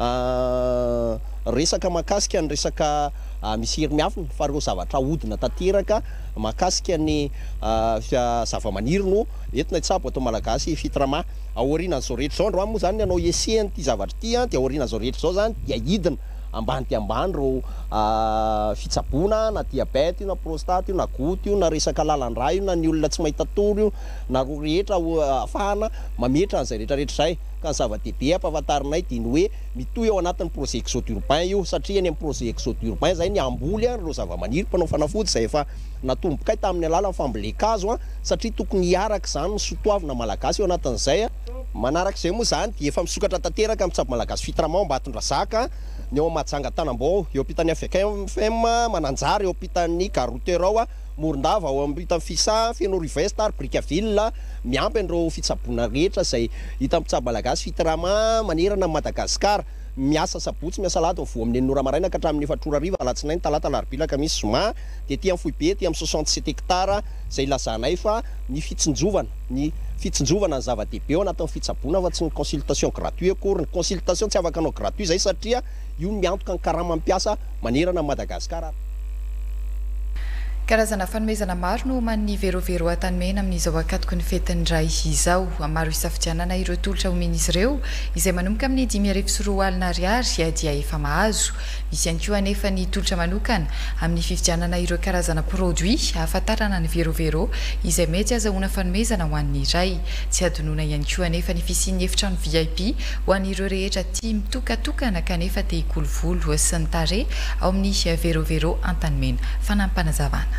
resaka makasika ny resaka misy hery miafina fa reo zavatra ahodina tanteraka makasika ny zavamaniry no entina itsabo atao malagasy fitarama aorianan'izao rehetra zao androany moa zany anao esehany ty zavatra ty a dia aorianan'izao rehetra zao zany dia hidina ambany ty ambany reo fitsaboana na diabety io na prostate io na goty io na resaka lalandra io na ny olona tsy mahita toro io na ro rehetra ahafahana mametra an'izay rehetrarehetra zay ka ny zava-dehibe ampahafantarinay dia ny hoe mitohy ao anatin'ny projet exode urbain io satria ny amin'ny projet exode urbain zay ny amboly a reo zavamaniry mpanao fanafody zay efa natombokay tamin'ny alalan'ny fambolekazo a satria tokony hiaraka zany ny sotoavina malagasy eo anatin'izay a manarak'izay moa zany dia efa misokatra tanteraka mitsabo malagasy fitarama mba atondrazaka ny eo Mahajanga Tanambao eo ampitany F M Mananjary eo ampitany Garoterao a Morondava ao ampitany Fisa Feno Riveste ary Brickaville miampy an'ireo fitsaboana rehetra zay hita mitsabo malagasy fitarama manerana Madagasikara miasa sabotsy miasa lahady vo amin'ny enora maraina ka hatramin'ny efatrora riva alatsinainy talata larobila misy zoma dia ty amin'ny foibe ty amin'ny soixante-sept hectara zay lazanay fa ny fitsinjovana ny fitsinjovana ny zava-dehibe ao anatin'ny fitsaboana fa tsy ny consultation gratuit akory ny consultation tsy afaka anao gratuit zay satria io miantoka ny karama mampiasa manerana Madagasikara. Karazana fanomezana maro no man'ny verovero Antanimena amin'izao akatoko ny fetin'indray izao. Maro isafidianana ireo tolotra omeny izy ireo izay manomboka amin'ny dimy arivo sy roa alina ariary dia efa mahazo. Misy ihany koa anefa ny tolotra manokana amin'ny fifidianana ireo karazana produit ahafantarana ny verovero izay mety azahoana fanomezana ho an'ny iray. Tsy adinoina ihany koa anefa ny fisian'ny efitrano V I P ho an'ireo rehetra tia mitokatokana kanefa te hikolivolo sy ny tarehy ao amin'ny verovero Antanimena. Fanampanazavana.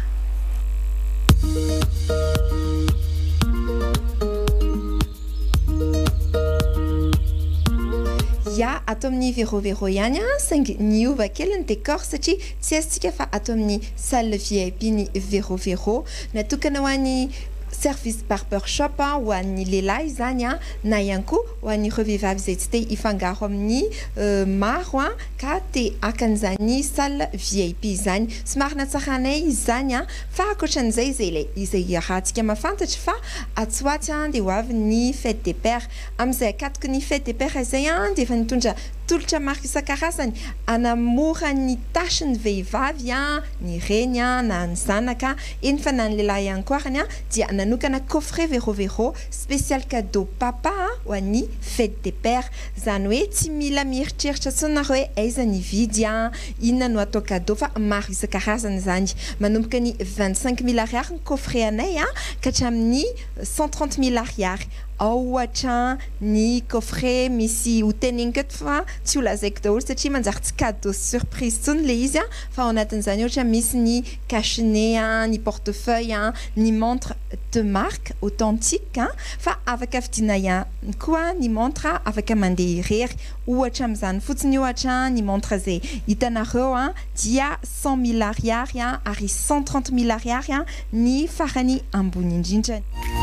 Ya ato amin'ny verovero ihany saingy niova kely ny décor satria tsy aitsika fa ato amin'ny salle V I P ny verovero natokana ho an'ny service barbershop ho an'ny lehilahy izany na ihany koa ho an'ny revehivavy izay tsy te hifangaro amin'ny maro ka te akan'izany salle V I P izany. Somary natsaranay izany fa ankoatran'izay izay izay rahantsika mahafantatra fa atsoaty dia ho avy ny fête des pères amin'izay akatoko ny fête des pères izay dia efa nitondra tolotra maro isan-karazany anamora ny tasy ny vehivavy ny reny na ny zanaka eny fa na ny lehilahy ihany koa arany dia nanokana coffret verovero spécial cadeau papa ho an'ny fête des pères zany hoe tsy mila mieritreritra tsonareo hoe aiza ny vidy inona no atao cadeau fa maro isan-karazany zany manomboka ny vingt-cinq mille ariary ny coffret anay ka hatramin'ny cent trente mille ariary. Ao ohatra ny coffret misy hoteniny keto fa tsy ho lazaiko daholo satria manjary tsy cadeau surprise tsony le izy fa ao anatin'izany ohatra misy ny cache-nez ny portefeuille ny montre de marque authentique fa afaka vidiana ihany koa ny montre afaka mandeha irery ohatra amin'izany fotsiny ohatra ny montre zay hitanareo dia cent mille ariary ary cent trente mille ariary ny farany ambony indrindra.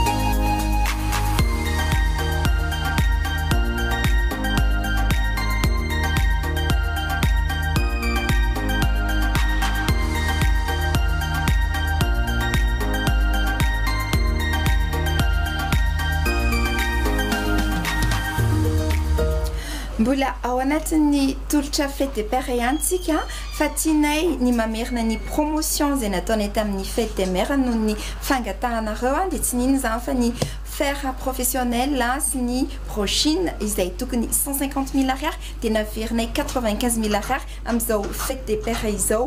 Mbola ao anatin'ny tolotra fête des pères ihany tsika fa tianay ny mamerina ny promotion izay nataonay tamin'ny fête des mères noho ny fangatahanareo dia tsy nino izany fa ny fer professionnel sy ny brochine izay tokony cent cinquante mille ariary dia naverinay quatre-vingt-quinze mille ariary amin'izao fête des pères izao.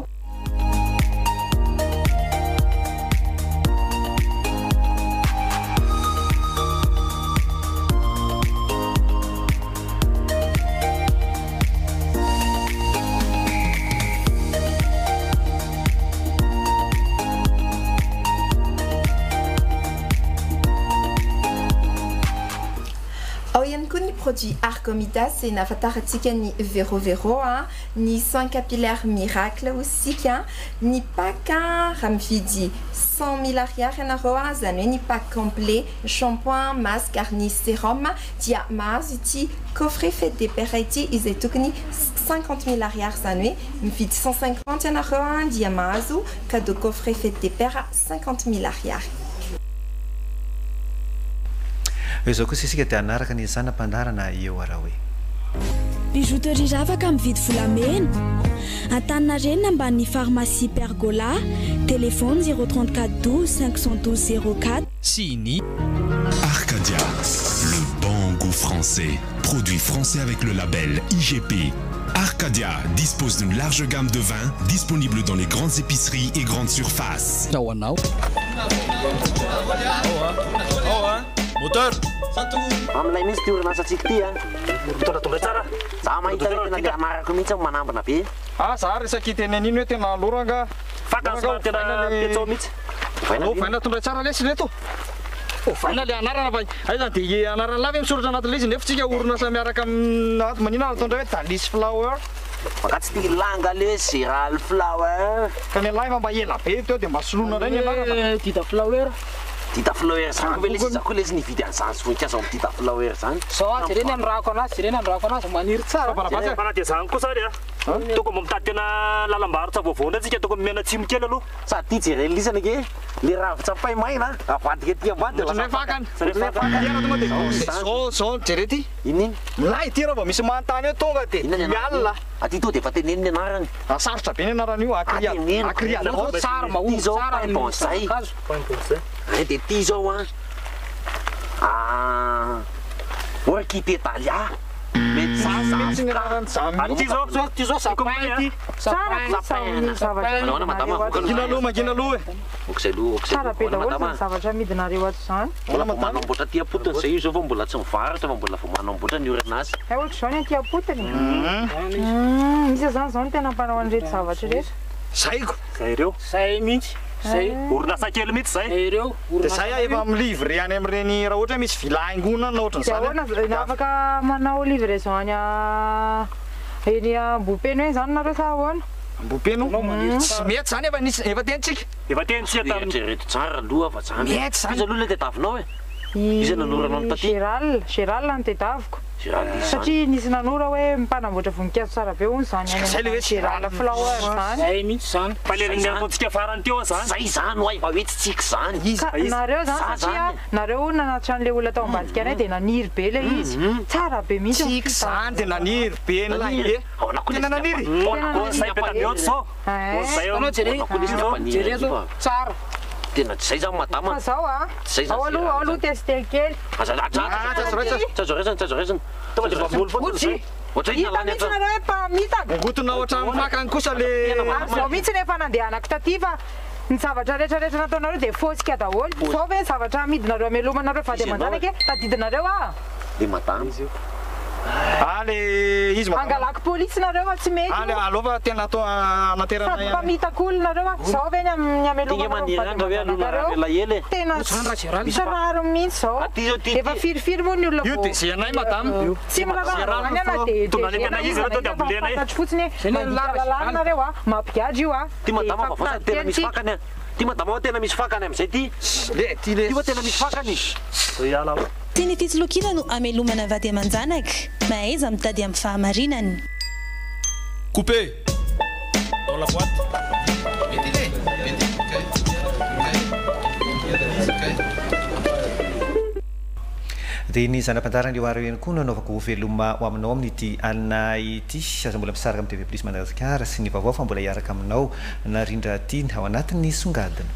Produit Argomida c'est nafataratsika ny verovero ny soin capillaire miracle aussi ny pack raha mividy cent mille ariary ianareo zany hoe ny pack complet shampoing masque ary ny sérum dia mahazo ity coffret fête des pères ity izay tokony cinquante mille ariary zany hoe mividy cent cinquante ianareo dia mahazo cadeau coffret fête des pères cinquante mille ariary. Izao koa sisika dia anaraka ny zanam-pandarana eo araha hoe bijouterie ravaka mividy volamena Antaninarenina ambany pharmacie Pergola téléphone zéro trente-quatre douze cinq cent douze zéro quatre. Sini Arcadia, le bon goût français, produit français avec le label I G P. Arcadia dispose d'une large gamme de vins disponibles dans les grandes épiceries et grandes surfaces. Moteur amin'ilay misy ty orinasatsika ty mitondratondra tsara za mahita tena dia anarako mihitsy manambana be ah za resaky teneniny hoe tena loranga fakasy tena petsao mihitsy vaina tondray tsara lesy reto vaina le anarana fa aiza dia anarana lavy misoratra anatin'ilay izy nefa tsika orinasa miaraka manina natondra hoe Dalis Flower makatsy ty langa le Géral Flower ka ny lahy fa mba ela be teo dia mba soloina reny anarana Dida Flower Tita Flower zany koa le sisa koa le nividy an'izany voninkazo amin'ny Tita Flower zany. Sao jereny andrako anazy, jereny andrako anazy maniry tsara. Bana dia zany koa sary a. Toko mba mitady tena lalam-barotra vaovao antsika toko miana tsimo kely aloha. Sa ty jereny lisana ke le ravitsapay maina avadika ty ambany. Ohatran'ny fakany. Zao zao jerety. Ininy? Milay ty raha vao misy manontany eo tonga dia mialina. Aty to dia efa teneniny anarany. Sarotra be ny anarany io akria. Akria tsara mahomby tsara ny bonsai. Eh dia ty zao a. Ah, orchidétalia. Mety mety ny anarany zany. Ty zao ty zao sapin. Sapin. Manao madama. Magina loha magina loha. Okzay loha okzay. Tsara be daholo ny zavatra amidinareo ato zany. Mbola vao manamboatra ty apotony zay io zao vao mbola tsy mivarotra fa mbola vao manamboatra ny oranazy. Ay ohatra zao ny aty apotony. Misy zany zao ny tena mpanao an'ireto zavatra rehetra. Zaiko. Zay ireo. Zay mihitsy. Zay orinasa kely mihitsy zay. Ireo. Dia zay efa milivre any amin'ireny raha ohatra misy vila haingona na ohatran'izany. Ahoana afaka manao livraison any eny Ambopeno eny zany nareo sa ahoana? Ambopeno? Tsy mety zany efa nisy efa tentsika. Efa tentsika tamin'ny eritrereto tsara aloha fa zany. Mety zany. Iza aloha le tetavinao e? Iza nanorana ny taty? Géral, Géral ny tedaviko. Satria nisy nanora hoe mpanamboatra voninkazo tsara be hono zany any Géral flower zany. Zay mihitsy zany. Palerin'ny ataontsika farany teo zany. Zay zany ho ay fa hoe tsy tsika zany. Nareo zany satria nareo nanatitra an'le olona tao ambadika anay dia naniry be le izy. Tsara be mihitsy. Tsika zany dia naniry be ny lahy be. Tena naniry. Zay be tamihoatra zao. Anao jereny jereny zao tsara. Tena zay zany madama. Fa zao a. Ao aloha ao aloha testé kely. Tsazoresana tsazoresana. Tonga dia vavolo fotsiny zay. Ohatra hita mihitsy nareo hoe mpamitana. Ngotona ohatra makany kosa le. Zao mihitsy nefa nandehanako taty fa ny zavatra rehetrarehetra nataonareo dia fosika daholo. Zao ve zavatra amidinareo amelomanareo fa dia manjanaka tadidinareo a. Le madama. Ah le izy madama. Angalako polisy nareo a tsy mety. Ah le alova tena atao anaterana ihany. Mpamitako nareo a. Zao ve ny amelomanareo. Tena sararo mihitsy zao. Efa firifiry moa ny olona io dia zay anay madama. Tsy mirarahana any ana dia fantatry fotsiny mandika nareo a mampigadry io a. Ty madama fa vosa tena misy fakany a. Ty madama tena misy fakany amin'izay ty. Le ty le. Ty tena misy fakany. Teny fitsilokina no amelomana vady aman-janaka mahaiza mitady amin'ny fahamarinany. Coupé dans la boîte. Ventilé, ventilé. dia ny zanam-pandarany io ary eny koa nanaovako veloma ho aminao amin'ity alina ity aza mbola misaraka amin'ny T V plus Madagasikara sy ny vaovao fa mbola hiaraka aminao narindra tiany ao anatin'ny songadina.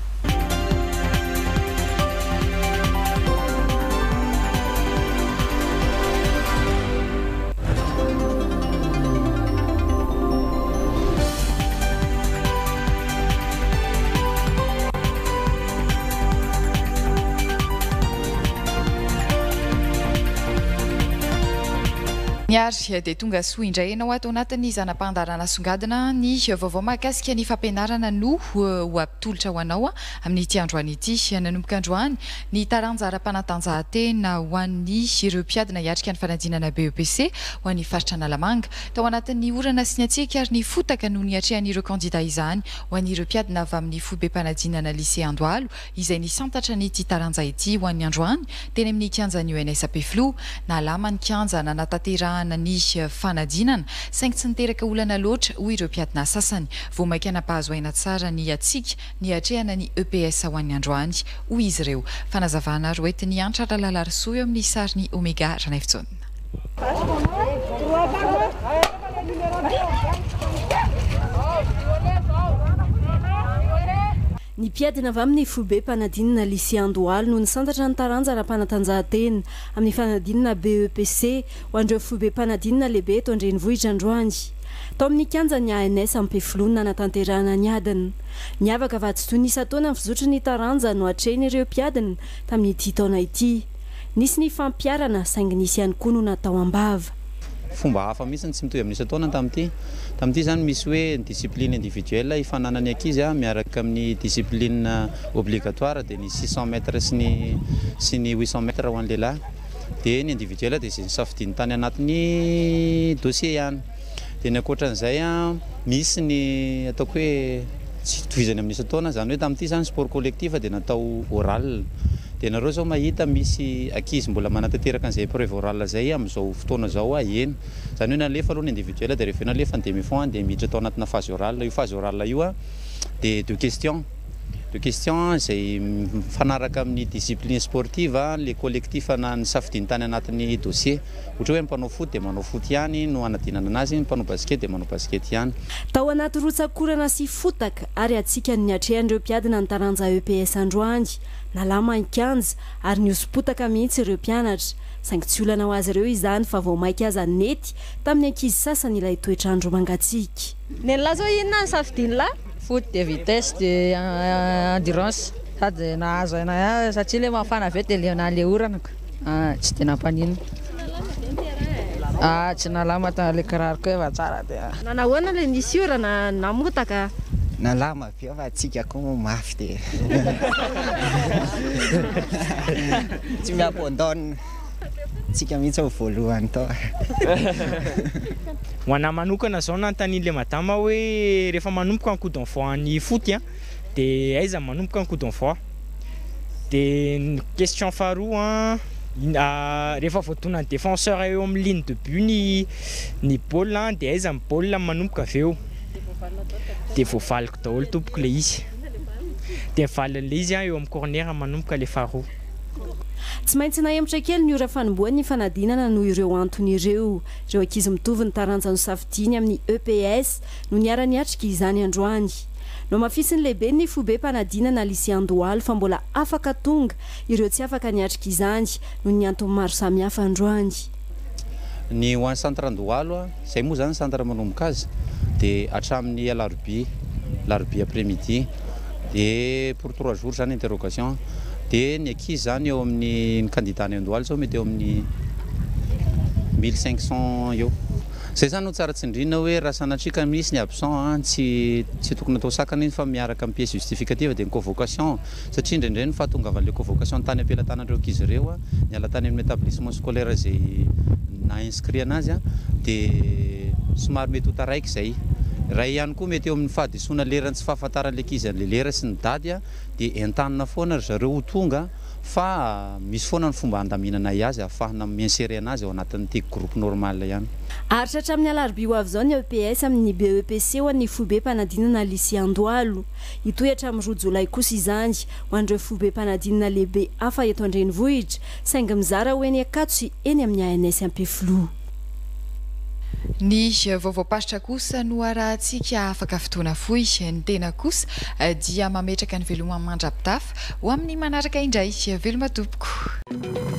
Niary dia tonga soa indray ianao ato anatin'ny zanam-pandarana songadina ny vaovao mahakasika ny fampianarana no ho ampitolotra ho anao amin'ity androany ity. Nanomboka androany ny taranja ara-panatanjahantena ho an'ny ireo mpiadina hiatrika ny fanadinana B E P C ho an'ny faritra Analamanga tao anatin'ny orana sy ny atsika ary ny fotaka no niatrehan'ireo kandida izany ho an'ireo mpiadina avy amin'ny fobe-panadinana lycée Andohalo izay ny santatra n'ity taranja ity ho an'ny androany teny amin'ny kianjan'ny U N S A P Flo na lama ny kianja na natanterahana ny fanadinana saingy tsy niteraka olana loatra ho ireo mpiadina sasany vao maika nampahazo aina tsara ny atsika ny atrehana ny E P S ho an'ny androany ho izy ireo fanazavana ro entiny antra lalala rysoa eo amin'ny sariny Omega Ranaifitsona. Ny mpiadina avy amin'ny fobe-panadinana lycée Andohalo no nisantatra ny taranja ara-panatanjahantena amin'ny fanadinana B E P C ho an'ireo fobe-panadinana lehibe eto an-drenivohitra androany. Tao amin'ny kianja ny A N S Ampeflona natanterahana ny adina. Niavaka vatsy toy nisa taona ny fizotry ny taranja no atrehiny ireo mpiadina tamin'ity taona ity. Nisy ny fampiarana saingy nisy ihany koa no natao ambava. Fomba hafa mihitsy tsy mitovy amin'isa taona tamin'ity. Tamin'ity zany misy hoe discipline individuelle ifananany ankizy miaraka amin'ny discipline obligatoire dia ny six cents mètres sy ny sy ny huit cents mètres ho an'ny lehilahy. Dia ny individuelle dia izay nisafidiny tany anatin'ny dossier ihany. Dia ny ankoatran'izay misy ny ataoko hoe tsy tohizany amin'isa taona zany hoe tamin'ity zany sport collectif dia natao oral dia nareo zao mahita misy ankizy mbola manatanteraka an'izay épreuve oral zay amin'izao fotoana zao a eny zany hoe nalefa aloha ny individuel dia rehefa nalefa ny demi fond dia miditra tao anatina phase oral io phase oral io a dia de question de question zay fanaraka amin'ny discipline sportive le collectif na ny safidiny tany anatin'ny dossier ohatra hoe mpanao foot dia manao foot ihany no anadinana anazy mpanao basket dia manao basket ihany tao anaty rotsakorana sy fotaka ary atsika ny atrehan'ireo mpiadina ny taranja E P S androangy nalama inkanja ary niosopotaka mihitsy ireo mpianatra saingy tsy olana ho azy ireo izany fa vao mainka aza nety tamin'ny ankizy sasany ilay toetrandro mangatsiaka ny lahy zao inona ny safidiny la foot de vitesse de endurance sady nahazo ana satria le mafana ve dia le na le orana tsy dia nampanino ah tsy nalama tana le kiraroko efa tsara dia nanahoana le nisy orana namotaka nalama be fa atsika koa mafy dia tsy miapondona tsika mihitsy ho voalohany tao ho anahy manokana zao nanontanian'le madama hoe rehefa manomboka ny coup d'envoi ny foot a dia aiza manomboka ny coup d'envoi dia ny question faharoa a rehefa voadona ny défenseur eo amin'ny ligne de but ny ny baolina dia aiza ny baolina manomboka avy eo dia voavaliko daholo tompoko le izy dia mivalin'le izy a eo amin'ny corner manomboka le faharoa tsy maintsy nahemotra kely ny ora fanomboany ny fanadinana noho ireo antony ireo ireo ankizy mitovy ny taranja no safidiny amin'ny E P S no niara-ny atrika izany androany no mafisiny lehibe ny fobe mpanadinana lisy andohalo fa mbola afaka tonga ireo tsy afaka niatrika izany no ny antony maro samihafa androany ny ho an'ny centre andohalo zay moa zany centre manomboka azy dia hatramin'ny alarobia larobia après midi dia pour trois jours zany interrogation dia ny ankizy zany eo amin'ny ny candidat ny andohalo zao mety eo amin'ny mille cinq cent eo zay zany no tsara tsindrina hoe raha sanatrika misy ny absent tsy tsy tokony atao sakana iny fa miaraka amin'ny pièce justificative dia ny convocation satria indraindray ny fahatongavan'le convocation tany ampelantanandreo ankizy ireo niala tany amin'ny établissement scolaire zay na inscrit anazy a dia somary mety ho taraiky zay raha ihany koa mety eo amin'ny fahadisoana lerany tsy fahafantaran'le ankizy an'le lera sy ny dady a dia entanina foana ry zareo ho tonga fa misy foana ny fomba handaminana azy ahafahana miinsérer anazy ao anatin'ity groupe normal ihany aritra hatramin'ny alarobia ho avy zao ny E P S amin'ny B E P C ho an'ny fobe mpanadinana lisy andohalo itoy hatramin'ny roa jolay kosa izany ho an'ireo fobe mpanadinana lehibe hafa eto andrenivohitra saingy mizara ho eny akato sy eny amin'ny A N S Ampefilo ny vaovaopasitra kosa no arahantsika afaka fotoana fohy ny tena kosa dia mametraka ny veloma mandrapitafy ho amin'ny manaraka indray veloma tompoko